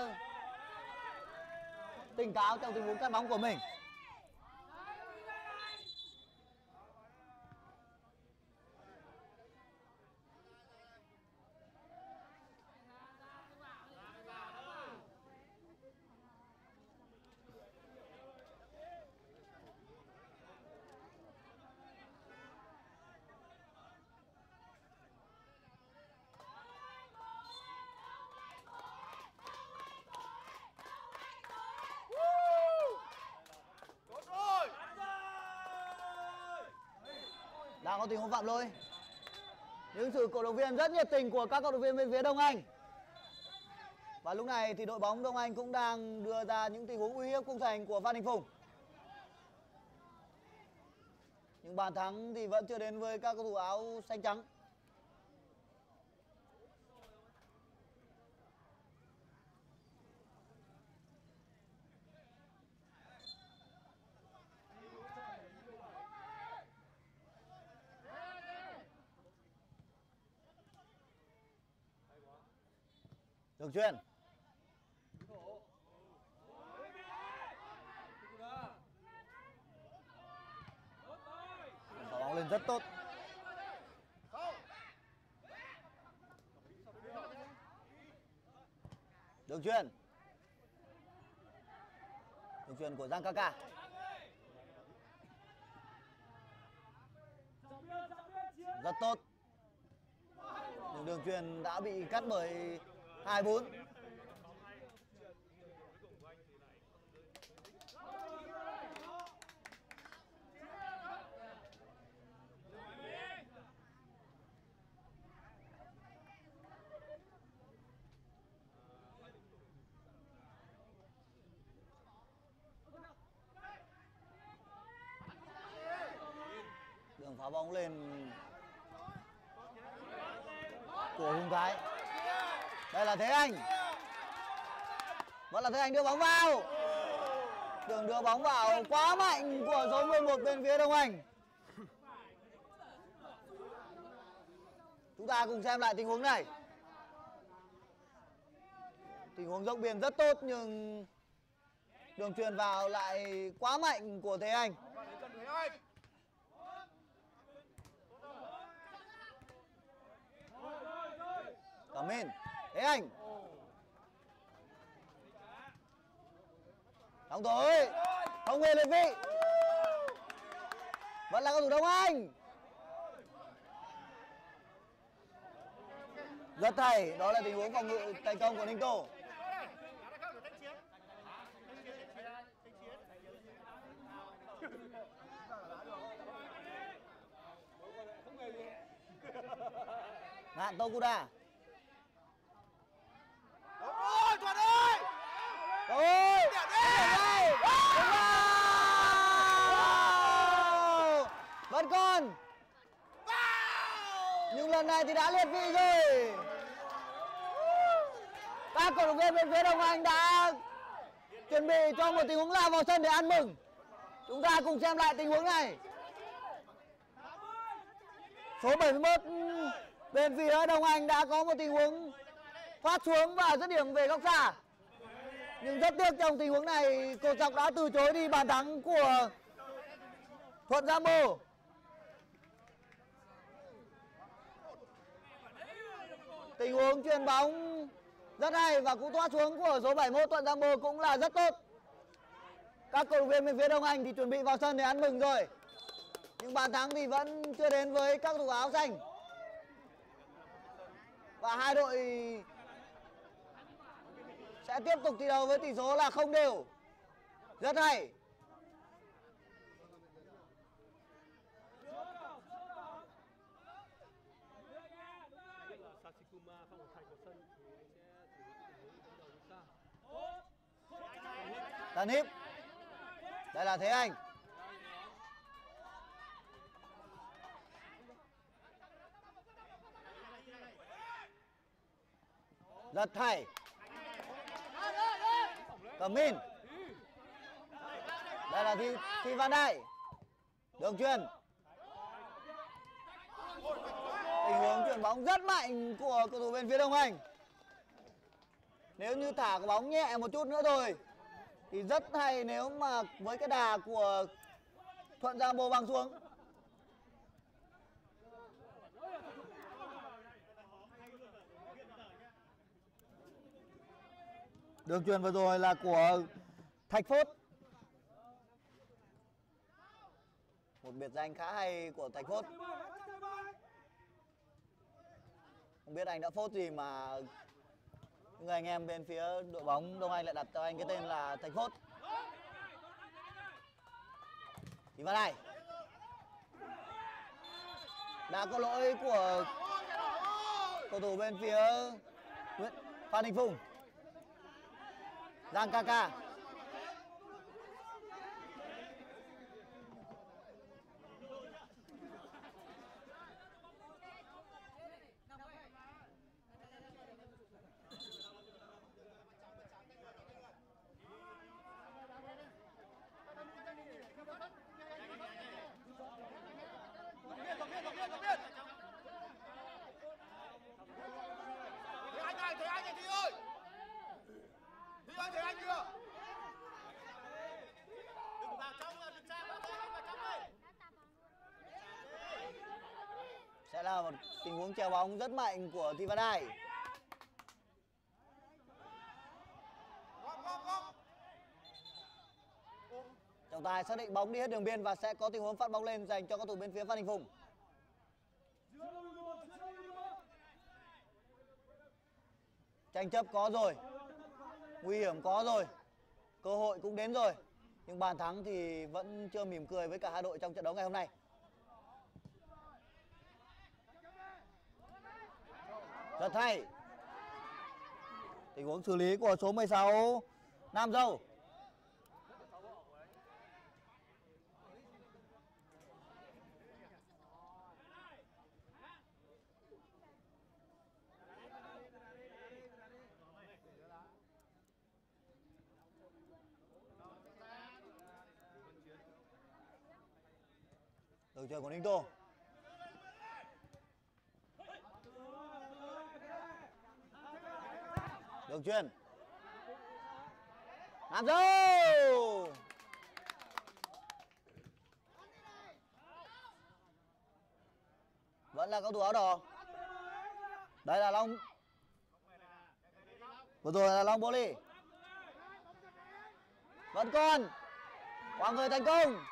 tỉnh táo trong tình huống cắt bóng của mình. Đang có tình huống phạm lỗi. Những sự cổ động viên rất nhiệt tình của các cổ động viên bên phía Đông Anh. Và lúc này thì đội bóng Đông Anh cũng đang đưa ra những tình huống uy hiếp khung thành của Phan Đình Phùng. Nhưng bàn thắng thì vẫn chưa đến với các cầu thủ áo xanh trắng. Đường Chuyền. Phá bóng lên rất tốt. Đường Chuyền. Đường chuyền của Giang Kaka. Rất tốt. Nhưng đường chuyền đã bị cắt bởi 2-4. Đường phá bóng lên của Hùng Thái. Đây là Thế Anh. Vẫn là Thế Anh đưa bóng vào. Đường đưa bóng vào quá mạnh của số 11 bên phía Đông Anh. Chúng ta cùng xem lại tình huống này. Tình huống dốc biên rất tốt nhưng đường chuyền vào lại quá mạnh của Thế Anh. Cảm ơn. Thế Anh. Đóng tối. Không hề lên vị. Vẫn là cầu thủ Đông Anh. Rất hay. Đó là tình huống phòng ngự thành công của Ninh Tô. Ngạn Tokuda. Ôi, Thuận ơi! Ôi! Vẫn còn. Nhưng lần này thì đã liệt vị rồi. Các cổ động viên bên phía Đông Anh đã chuẩn bị cho một tình huống lao vào sân để ăn mừng. Chúng ta cùng xem lại tình huống này. Số 71 bên phía Đông Anh đã có một tình huống phát xuống và dứt điểm về góc xa. Nhưng rất tiếc trong tình huống này cột dọc đã từ chối đi bàn thắng của Thuận Giang Bô. Tình huống chuyền bóng rất hay và cú thoát xuống của số 71 Thuận Giang Bô cũng là rất tốt. Các cầu thủ viên bên phía Đông Anh thì chuẩn bị vào sân để ăn mừng rồi. Nhưng bàn thắng thì vẫn chưa đến với các cầu thủ áo xanh. Và hai đội sẽ tiếp tục thi đấu với tỷ số là không đều. Rất hay. Sakuma không ở thành của sân thì anh sẽ xử lý tình huống đánh đầu xa. Tấn Hiệp. Đây là Thế Anh. Rất hay. Cầm Min. Đây là Thi Văn Đại. Đường chuyền. Tình huống chuyền bóng rất mạnh của cầu thủ bên phía Đông Anh. Nếu như thả cái bóng nhẹ một chút nữa thôi thì rất hay nếu mà với cái đà của Thuận Giang Bô băng xuống. Đường chuyền vừa rồi là của Thạch Phốt. Một biệt danh khá hay của Thạch Phốt. Không biết anh đã phốt gì mà người anh em bên phía đội bóng Đông Anh lại đặt cho anh cái tên là Thạch Phốt. Thì vào đây. Đã có lỗi của cầu thủ bên phía Phan Đình Phùng. Giang Kaka. Thấy anh này Thi ơi. Thi ơi thấy anh chưa? Đừng vào trong, đừng sang vào đây, anh vào trong đây. Sẽ là một tình huống chèo bóng rất mạnh của Thi Văn Đài. Trọng tài xác định bóng đi hết đường biên và sẽ có tình huống phát bóng lên dành cho cầu thủ bên phía Phan Đình Phùng. Tranh chấp có rồi, nguy hiểm có rồi, cơ hội cũng đến rồi, nhưng bàn thắng thì vẫn chưa mỉm cười với cả hai đội trong trận đấu ngày hôm nay. Rất hay. Tình huống xử lý của số 16 Nam Dâu. Đường chuyền của Ninh Tô. Đường chuyền Nam Dâu. Vẫn là cầu thủ áo đỏ. Đây là Long. Vừa rồi là Long Boli. Vẫn còn qua người thành công.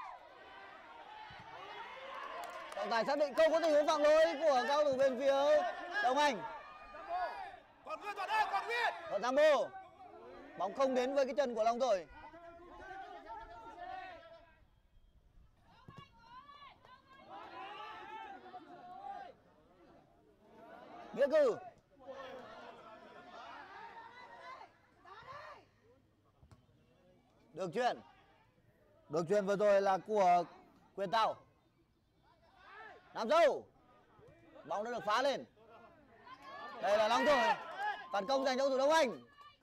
Trọng tài xác định không có tình huống phạm lỗi của cầu thủ bên phía Đông Anh. Còn nguyên toàn đây, còn nguyên. Thuận Sambo. Bóng không đến với cái chân của Long rồi. Nghĩa Cử. Đường chuyền. Đường chuyền vừa rồi là của Quyền Tàu. Nam Dâu. Bóng đã được phá lên. Đây là Long rồi. Phản công dành cho cầu thủ Đông Anh.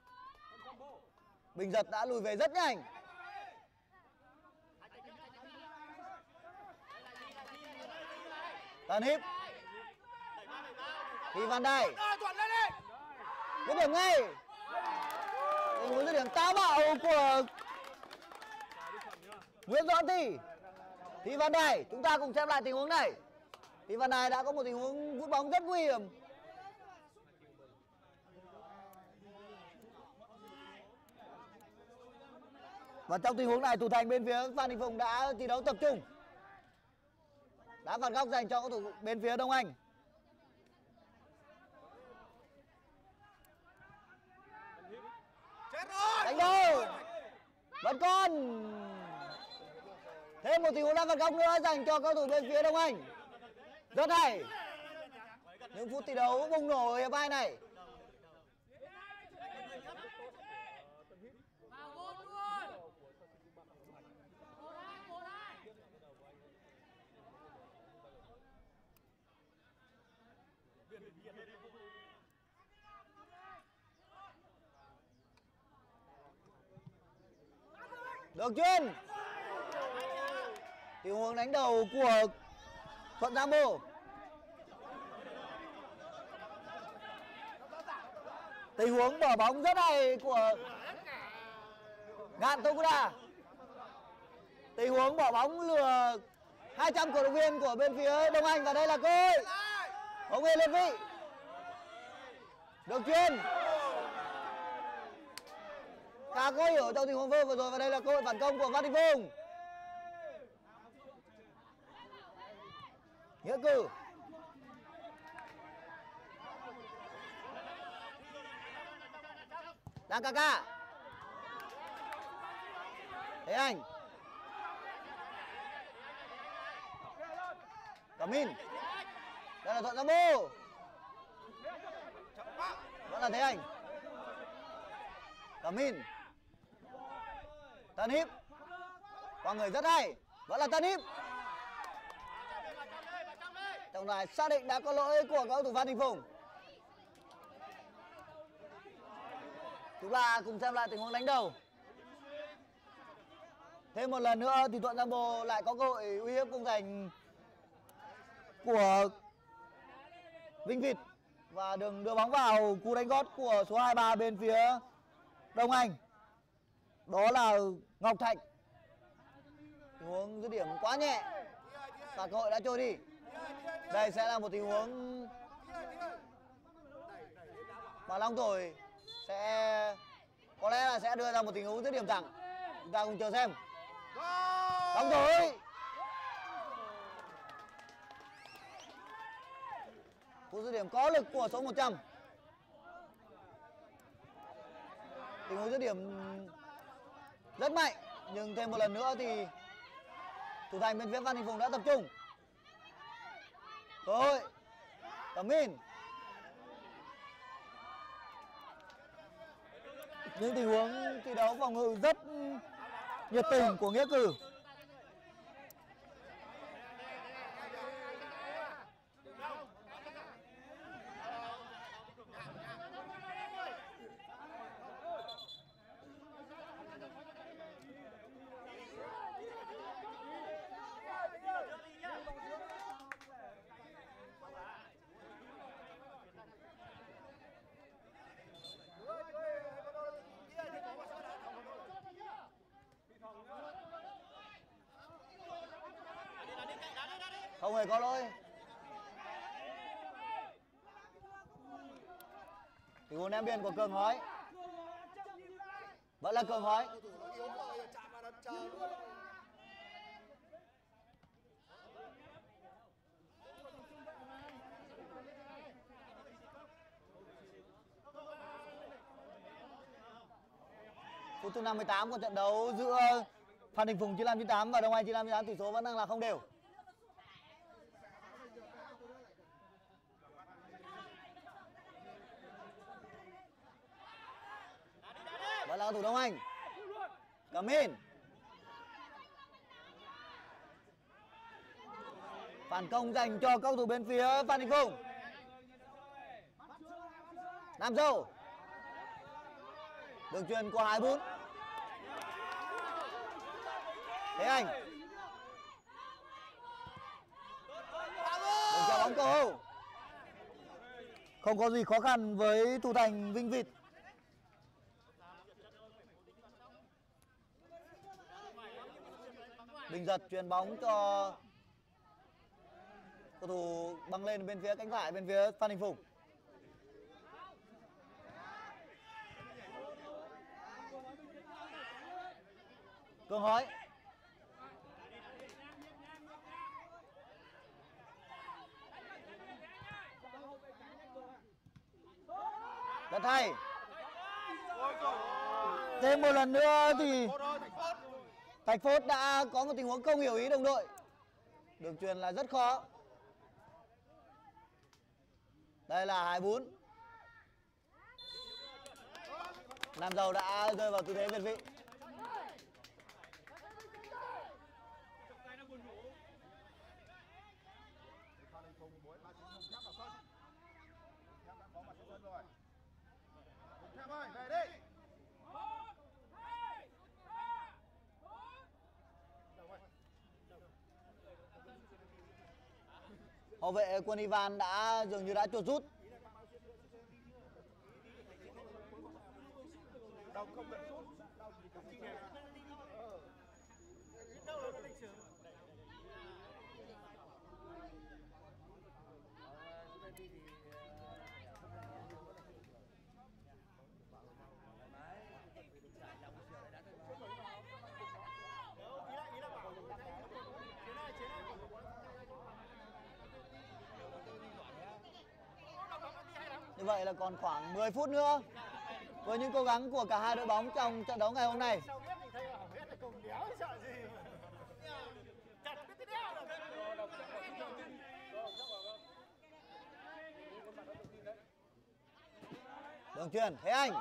Bình Giật đã lùi về rất nhanh. Tần Hiếp. Thi Văn Đài. Dứt điểm ngay. Tình huống dứt điểm táo bạo của Nguyễn Doãn Thi. Thi Văn Đài, chúng ta cùng xem lại tình huống này. Thi Văn Đài đã có một tình huống vút bóng rất nguy hiểm. Và trong tình huống này, thủ thành bên phía Phan Đình Phùng đã thi đấu tập trung. Đã phạt góc dành cho cầu thủ bên phía Đông Anh. Đánh đâu. Vẫn còn. Thêm một tình huống đá phạt góc nữa dành cho cầu thủ bên phía Đông Anh. Rất hay. Những phút thi đấu bùng nổ ở hiệp 2 này. Đường chuyền. Tình huống đánh đầu của Thuận Sambo. Tình huống bỏ bóng rất hay của Ngạn Tokuda. Tình huống bỏ bóng lừa 200 cổ động viên của bên phía Đông Anh và đây là cơ hội. Hồng Nguyên lên vị. Đường chuyền. Khá có hiểu trong tình huống vừa rồi và đây là cơ hội phản công của Phan Đình Phùng. Nghĩa Cử. Giang Kaka. Thế Anh. Cẩm Minh. Đây là Thuận Sambo. Vẫn là Thế Anh. Cẩm Min. Tân Hiếp. Qua người rất hay. Vẫn là Tân Hiếp. Trọng tài xác định đã có lỗi của cầu thủ Phan Đình Phùng. Chúng ta cùng xem lại tình huống đánh đầu. Thêm một lần nữa thì Thuận Sambo lại có cơ hội uy hiếp khung thành của Vinh Việt và đường đưa bóng vào cú đánh gót của số 23 bên phía Đông Anh. Đó là Ngọc Thạch. Tình huống dứt điểm quá nhẹ và cơ hội đã trôi đi. Đây sẽ là một tình huống mà Long Thổi sẽ có lẽ là sẽ đưa ra một tình huống dứt điểm thẳng. Chúng ta cùng chờ xem. Long Thổi. Cú dứt điểm có lực của số 100. Tình huống dứt điểm rất mạnh, nhưng thêm một lần nữa thì thủ thành bên phía Phan Đình Phùng đã tập trung. Cơ hội. Cẩm Min. Những tình huống thi đấu phòng ngự rất nhiệt tình của Nghĩa Cử. Không hề có lỗi. Tình huống ném biên của Cường Hói. Vẫn là Cường Hói. Phút thứ 58 của trận đấu giữa Phan Đình Phùng 95-98 và Đông Anh 95-98, tỷ số vẫn đang là không đều. Vẫn là cầu thủ Đông Anh. Cẩm Min. Phản công dành cho cầu thủ bên phía Phan Đình Phùng. Nam Dâu. Đường chuyền của Hải Bún. Thế Anh. Đường chuyền bóng cầu. Không có gì khó khăn với thủ thành Vinh Việt. Bình Giật chuyền bóng cho cầu thủ băng lên bên phía cánh phải bên phía Phan Đình Phùng. Cường Hói. Rất hay. Thêm một lần nữa thì Thạch Phốt đã có một tình huống không hiểu ý đồng đội. Đường chuyền là rất khó. Đây là Hải Bún. Nam Dầu đã rơi vào tư thế việt vị. Hậu vệ quân Ivan đã dường như đã chuột rút. Như vậy là còn khoảng 10 phút nữa với những cố gắng của cả hai đội bóng trong trận đấu ngày hôm nay. Đường chuyền Thế Anh.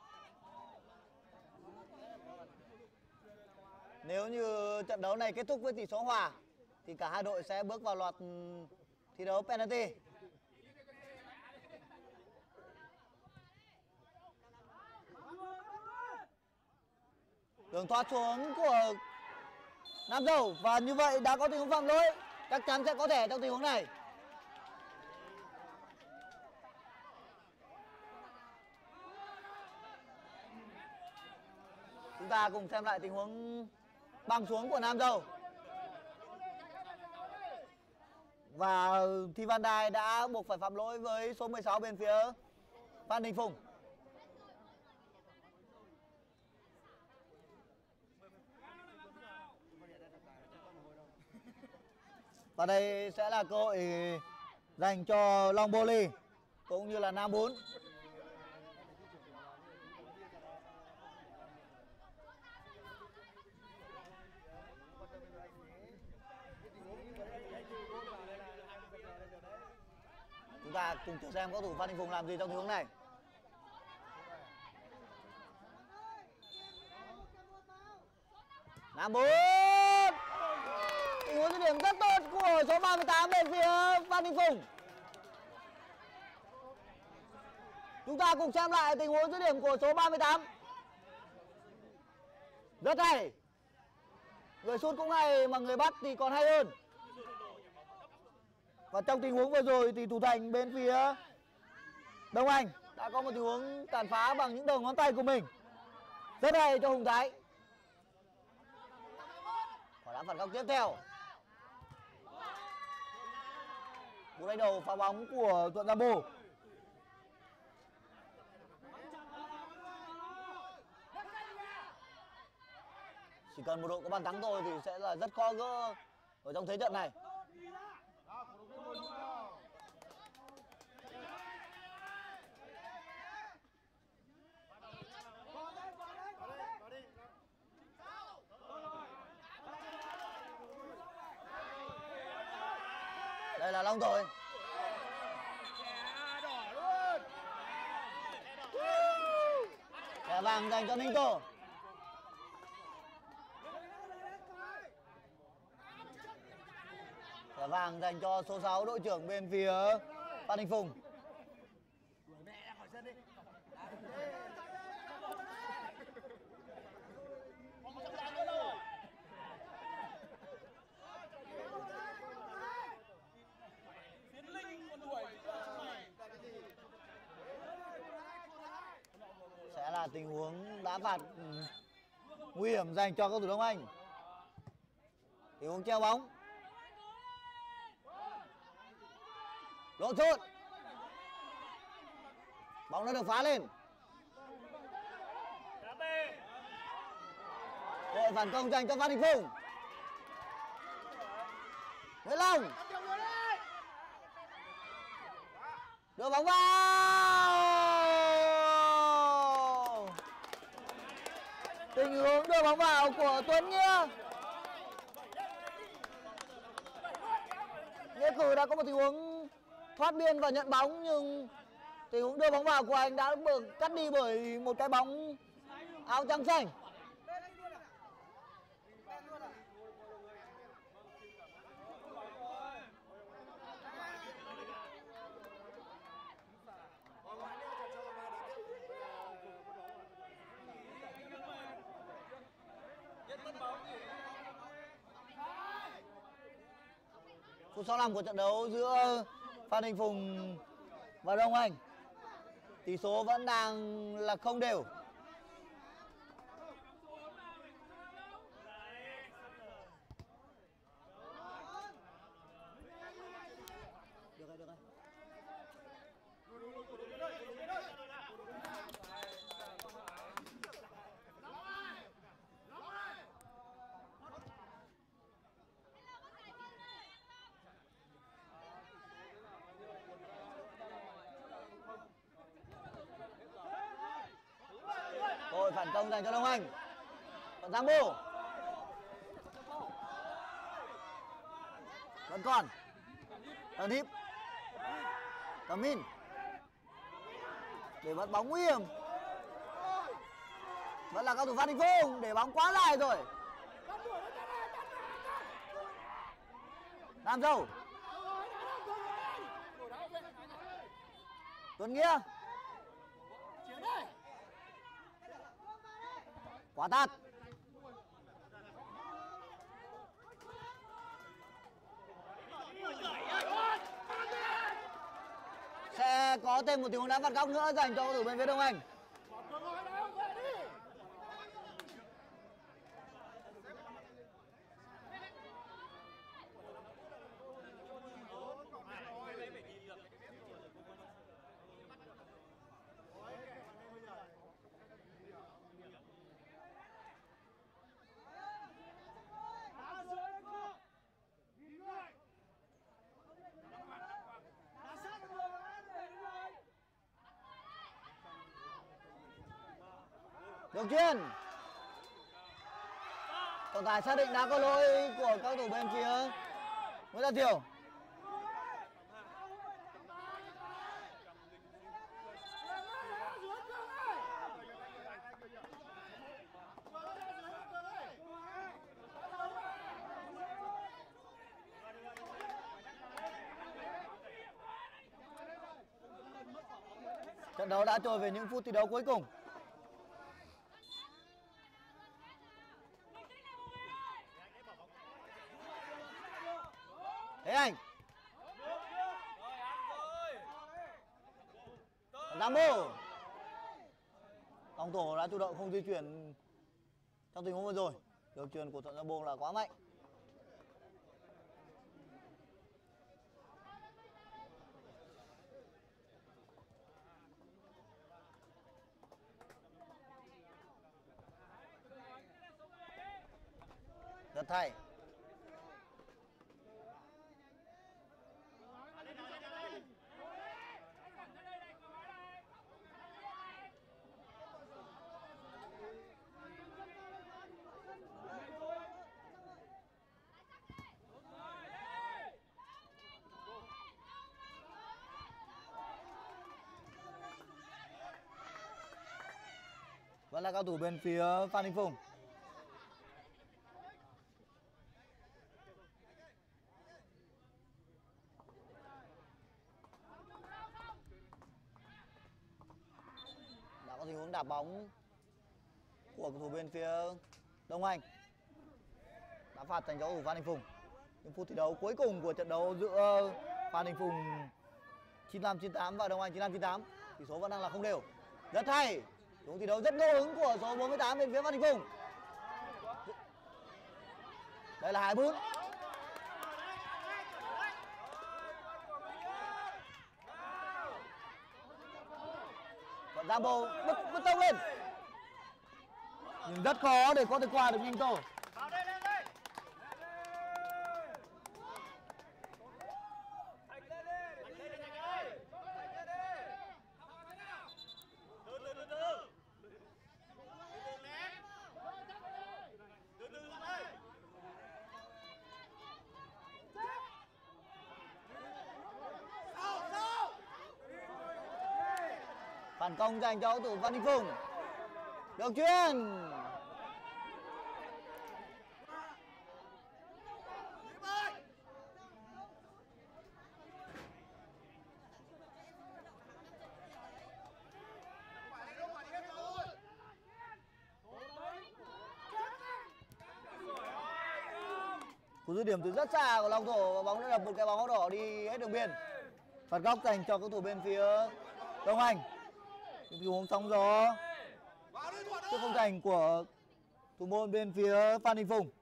Nếu như trận đấu này kết thúc với tỷ số hòa thì cả hai đội sẽ bước vào loạt thi đấu penalty. Đường thoát xuống của Nam Dầu và như vậy đã có tình huống phạm lỗi, chắc chắn sẽ có thẻ trong tình huống này. Chúng ta cùng xem lại tình huống băng xuống của Nam Dầu. Và Thi Văn Đài đã buộc phải phạm lỗi với số 16 bên phía Phan Đình Phùng. Và đây sẽ là cơ hội dành cho Long Boli cũng như là Nam Bún. Chúng ta cùng chờ xem cầu thủ Phan Đình Phùng làm gì trong tình huống này. Nam Bún. Tình huống dứt điểm rất tốt của số 38 bên phía Phan Đình Phùng. Chúng ta cùng xem lại tình huống dứt điểm của số 38. Rất hay. Người sút cũng hay mà người bắt thì còn hay hơn. Và trong tình huống vừa rồi thì thủ thành bên phía Đông Anh đã có một tình huống tàn phá bằng những đầu ngón tay của mình. Rất hay cho Hùng Thái. Quả đá phạt góc tiếp theo. Cú đánh đầu phá bóng của Thuận Gia Bồ. Chỉ cần một đội có bàn thắng thôi thì sẽ là rất khó gỡ ở trong thế trận này. Đây là Long rồi. Thẻ vàng dành cho Ninh Tô. Thẻ vàng dành cho số 6 đội trưởng bên phía Phan Đình Phùng. Sẽ là tình huống đá phạt nguy hiểm dành cho cầu thủ Đông Anh. Tình huống treo bóng. Lộn xộn. Bóng đã được phá lên. Đội phản công dành cho Phan Đình Phùng. Nguyễn Long đưa bóng vào. Tình huống đưa bóng vào của Tuấn Nghĩa. Nghĩa Cử đã có một tình huống thoát biên và nhận bóng, nhưng tình huống đưa bóng vào của anh đã được cắt đi bởi một cái bóng áo trắng xanh. Phút 65 của trận đấu giữa Phan Đình Phùng và Đông Anh. Tỷ số vẫn đang là không đều. Được rồi, được rồi. Đội phản công dành cho Đông Anh. Còn Giang Bô vẫn còn. Tần Hiệp, Cẩm Minh, để mất bóng nguy hiểm. Vẫn là cầu thủ Phan Đình Phùng để bóng quá dài rồi. Nam Dâu, Tuấn Nghĩa, quá tạt. Sẽ có thêm một tình huống đá phạt góc nữa dành cho cầu thủ bên phía Đông Anh. Đường chuyền. Trọng tài xác định đã có lỗi của các cầu thủ bên phía Nguyễn Gia Thiều. Trận đấu đã trôi về những phút thi đấu cuối cùng. Thế anh Rambo, phòng thủ đã chủ động không di chuyển trong tình huống vừa rồi. Đường chuyền của Thuận Rambo là quá mạnh. Rất hay. Vẫn là cao thủ bên phía Phan Đình Phùng. Đã có tình huống đạp bóng của cầu thủ bên phía Đông Anh. Đã phạt dành cho cầu thủ Phan Đình Phùng. Những phút thi đấu cuối cùng của trận đấu giữa Phan Đình Phùng 95-98 và Đông Anh 95-98. Tỷ số vẫn đang là không đều. Rất hay. Đúng thi đấu rất ngẫu hứng của số 48 bên phía Phan Đình Phùng. Đây là 24. Còn Rambo bứt tông lên. Nhưng rất khó để có thể qua được nhanh tổ. Phản công dành cho cầu thủ Phan Đình Phùng. Đường chuyền. Cú dứt điểm từ rất xa của Long Thổ và bóng đã đập một cái bóng áo đỏ đi hết đường biên. Phạt góc dành cho cầu thủ bên phía Đông Anh. Những tình huống sóng gió trước khung thành của thủ môn bên phía Phan Đình Phùng.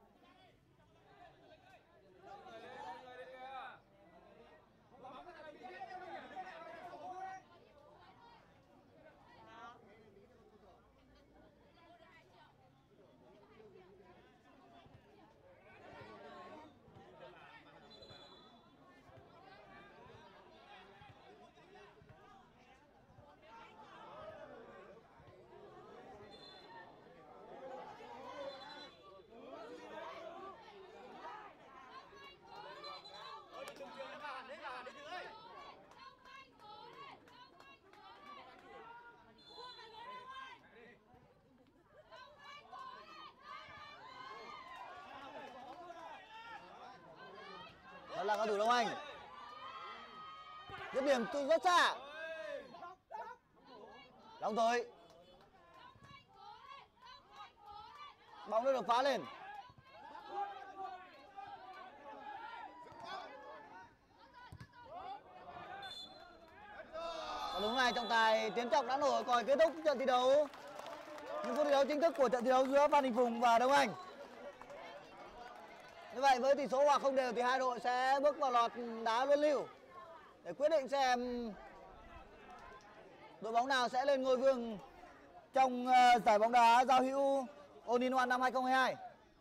là cầu thủ Đông Anh. Dứt điểm từ rất xa. Đóng tới. Bóng đã được phá lên. Và đúng này, trọng tài Tiến Trọng đã nổi còi kết thúc trận thi đấu. Những phút thi đấu chính thức của trận thi đấu giữa Phan Đình Phùng và Đông Anh. Như vậy với tỷ số hòa không đều thì hai đội sẽ bước vào loạt đá luân lưu để quyết định xem đội bóng nào sẽ lên ngôi vương trong giải bóng đá giao hữu All in One năm 2022.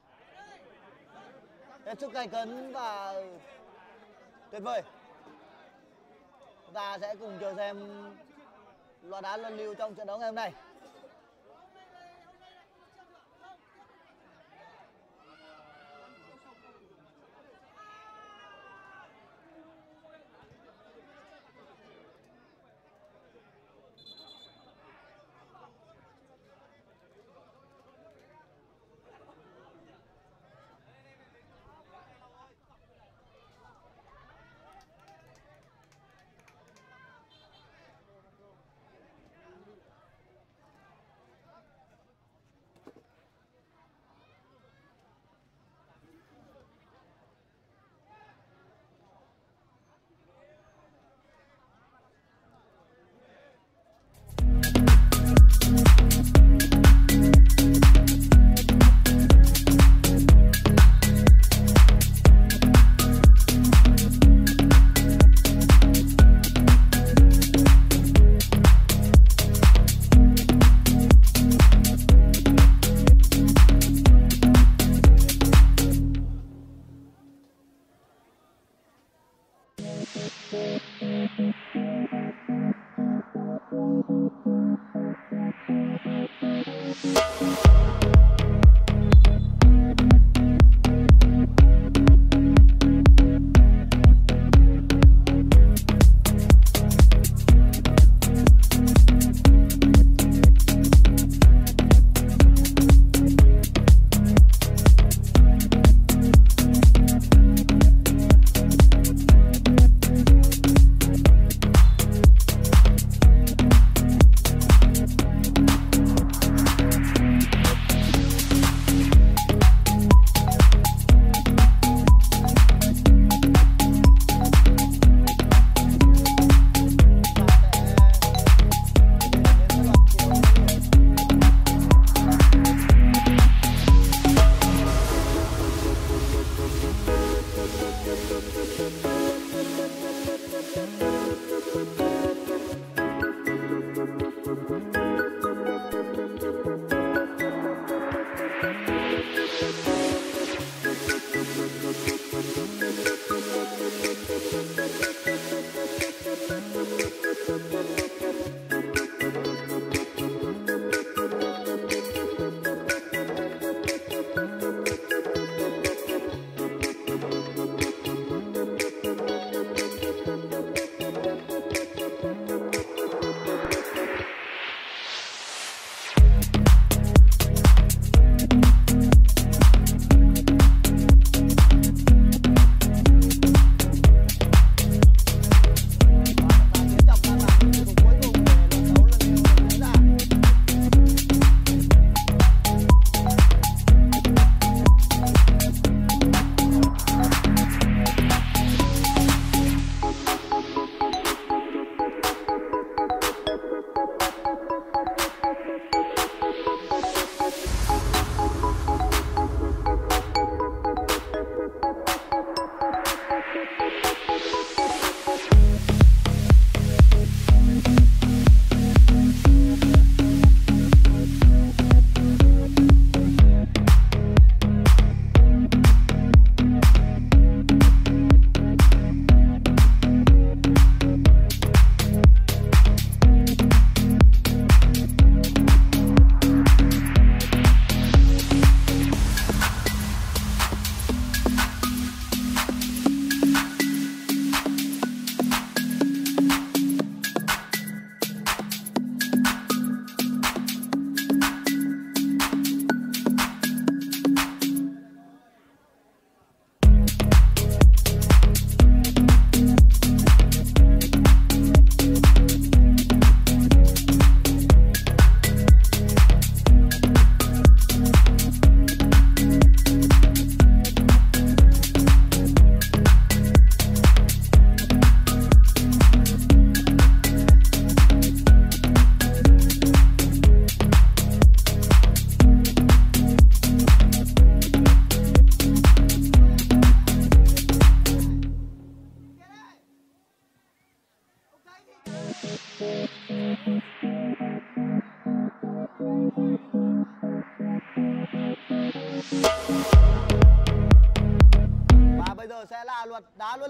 Hết sức gay cấn và tuyệt vời. Chúng ta sẽ cùng chờ xem loạt đá luân lưu trong trận đấu ngày hôm nay.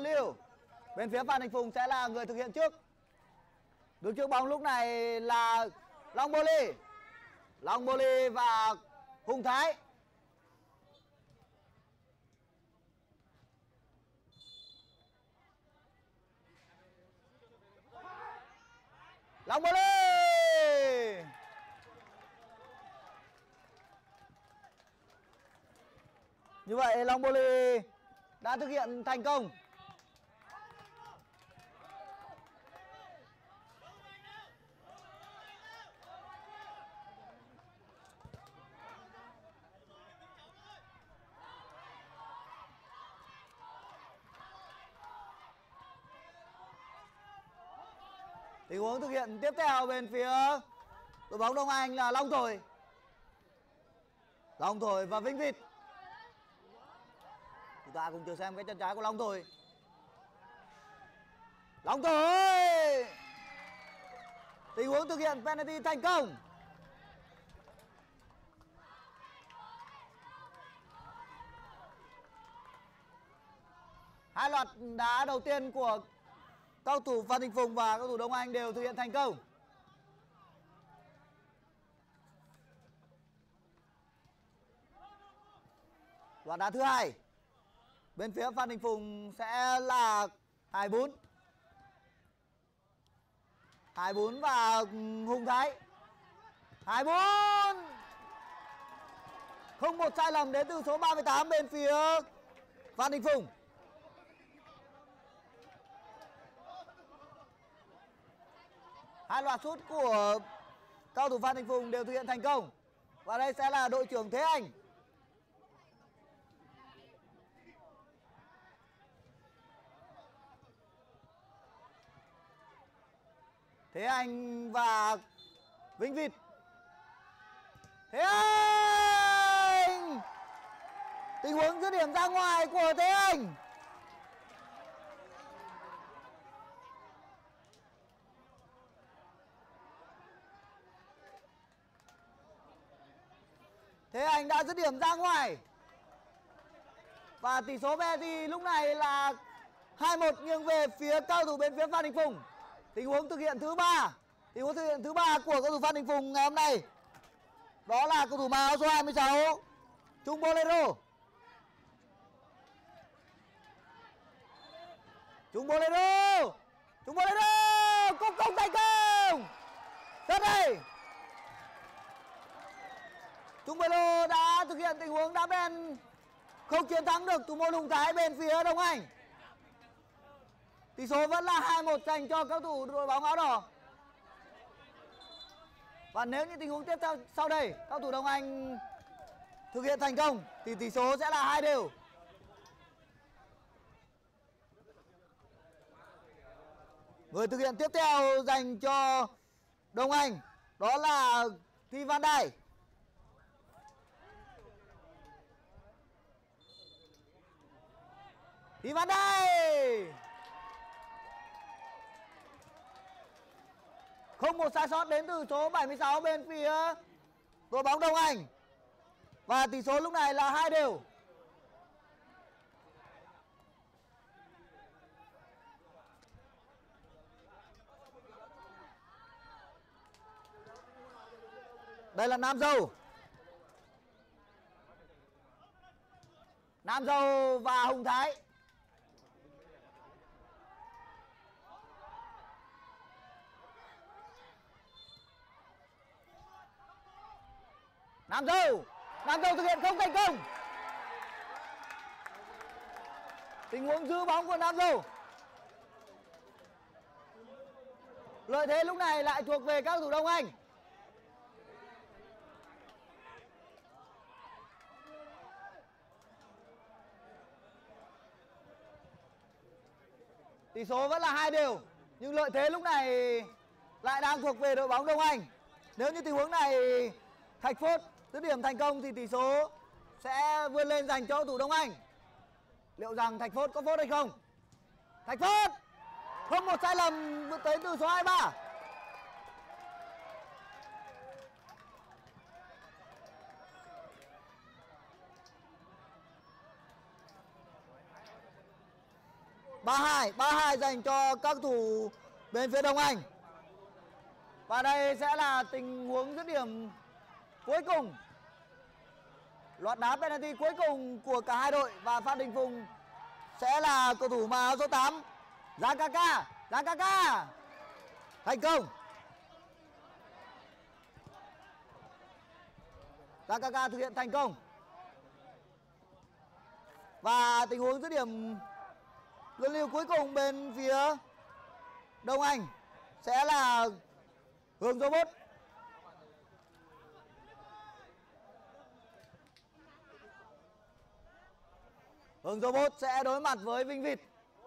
Xuân Liêu. Bên phía Phan Đình Phùng sẽ là người thực hiện trước. Đứng trước bóng lúc này là Long Boli. Long Boli và Hùng Thái. Long Boli. Như vậy Long Boli đã thực hiện thành công. Tình huống thực hiện tiếp theo bên phía đội bóng Đông Anh là Long Thổi. Long Thổi và Vĩnh Việt. Chúng ta cùng chờ xem cái chân trái của Long Thổi. Long Thổi. Tình huống thực hiện penalty thành công. Hai loạt đá đầu tiên của cầu thủ Phan Đình Phùng và cầu thủ Đông Anh đều thực hiện thành công. Loạt đá thứ hai. Bên phía Phan Đình Phùng sẽ là Hải Bún. Hải Bún và Hùng Thái. Hải Bún. Không một sai lầm đến từ số 38 bên phía Phan Đình Phùng. Hai loạt sút của cầu thủ Phan Đình Phùng đều thực hiện thành công. Và đây sẽ là đội trưởng Thế Anh. Thế Anh và Vĩnh Việt. Thế Anh. Tình huống dứt điểm ra ngoài của Thế Anh. Thế Anh đã dứt điểm ra ngoài. Và tỷ số penalty lúc này là 2-1 nghiêng về phía cầu thủ bên phía Phan Đình Phùng. Tình huống thực hiện thứ ba. Tình huống thực hiện thứ ba của cầu thủ Phan Đình Phùng ngày hôm nay. Đó là cầu thủ mặc áo số 26 Trung Bolero. Trung Bolero. Trung Bolero. Cúp công thành công. Rất hay. Trung Bolero đã thực hiện tình huống đá bên, không chiến thắng được thủ môn Hùng Thái bên phía Đông Anh. Tỷ số vẫn là 2-1 dành cho các thủ đội bóng áo đỏ. Và nếu những tình huống tiếp theo sau đây các thủ Đông Anh thực hiện thành công thì tỷ số sẽ là 2-2. Người thực hiện tiếp theo dành cho Đông Anh đó là Thi Văn Đài. Thi Văn Đài. Không một sai sót đến từ số 76 bên phía đội bóng Đông Anh. Và tỷ số lúc này là 2-2. Đây là Nam Dâu. Nam Dâu và Hùng Thái. Nam Dâu. Nam Dâu thực hiện không thành công. Tình huống giữ bóng của Nam Dâu. Lợi thế lúc này lại thuộc về các cầu thủ Đông Anh. Tỷ số vẫn là 2-2, nhưng lợi thế lúc này lại đang thuộc về đội bóng Đông Anh. Nếu như tình huống này Thạch Phốt dứt điểm thành công thì tỷ số sẽ vươn lên dành cho cầu thủ Đông Anh. Liệu rằng Thạch Phốt có phốt hay không? Thạch Phốt không một sai lầm tới từ số 23. 3-2 dành cho các thủ bên phía Đông Anh. Và đây sẽ là tình huống dứt điểm cuối cùng, loạt đá penalty cuối cùng của cả hai đội, và Phan Đình Phùng sẽ là cầu thủ mặc áo số 8, Giang Kaka thành công. Giang Kaka thực hiện thành công. Và tình huống dứt điểm luân lưu cuối cùng bên phía Đông Anh sẽ là Hương Robot. Hương Robot sẽ đối mặt với Vinh Vịt.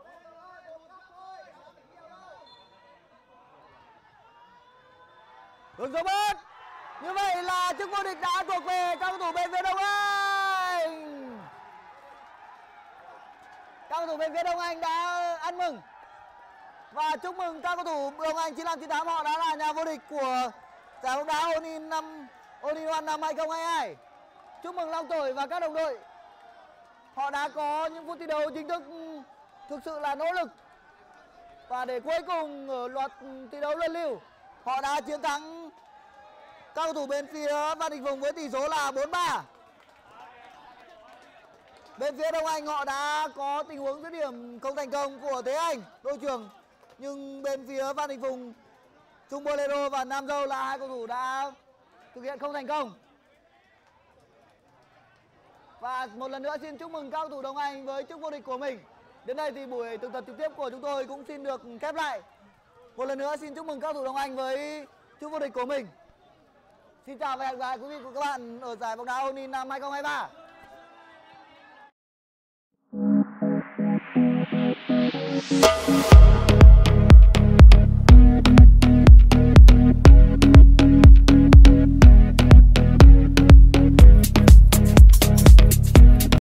Hương Robot. Như vậy là chức vô địch đã thuộc về các cầu thủ bên phía Đông Anh. Các cầu thủ bên phía Đông Anh đã ăn mừng và chúc mừng các cầu thủ Đông Anh 95-98, họ đã là nhà vô địch của giải bóng đá All-in One năm 2022. Chúc mừng Long Thổi và các đồng đội. Họ đã có những phút thi đấu chính thức thực sự là nỗ lực, và để cuối cùng ở loạt thi đấu luân lưu họ đã chiến thắng các cầu thủ bên phía Phan Đình Phùng với tỷ số là 4-3. Bên phía Đông Anh họ đã có tình huống dứt điểm không thành công của Thế Anh, đội trưởng, nhưng bên phía Phan Đình Phùng, Trung Bolero và Nam Dâu là hai cầu thủ đã thực hiện không thành công. Và một lần nữa xin chúc mừng các cầu thủ Đông Anh với chức vô địch của mình. Đến đây thì buổi tường thuật trực tiếp của chúng tôi cũng xin được khép lại. Một lần nữa xin chúc mừng các cầu thủ Đông Anh với chức vô địch của mình. Xin chào và hẹn gặp lại quý vị và các bạn ở giải bóng đá All-in năm 2023.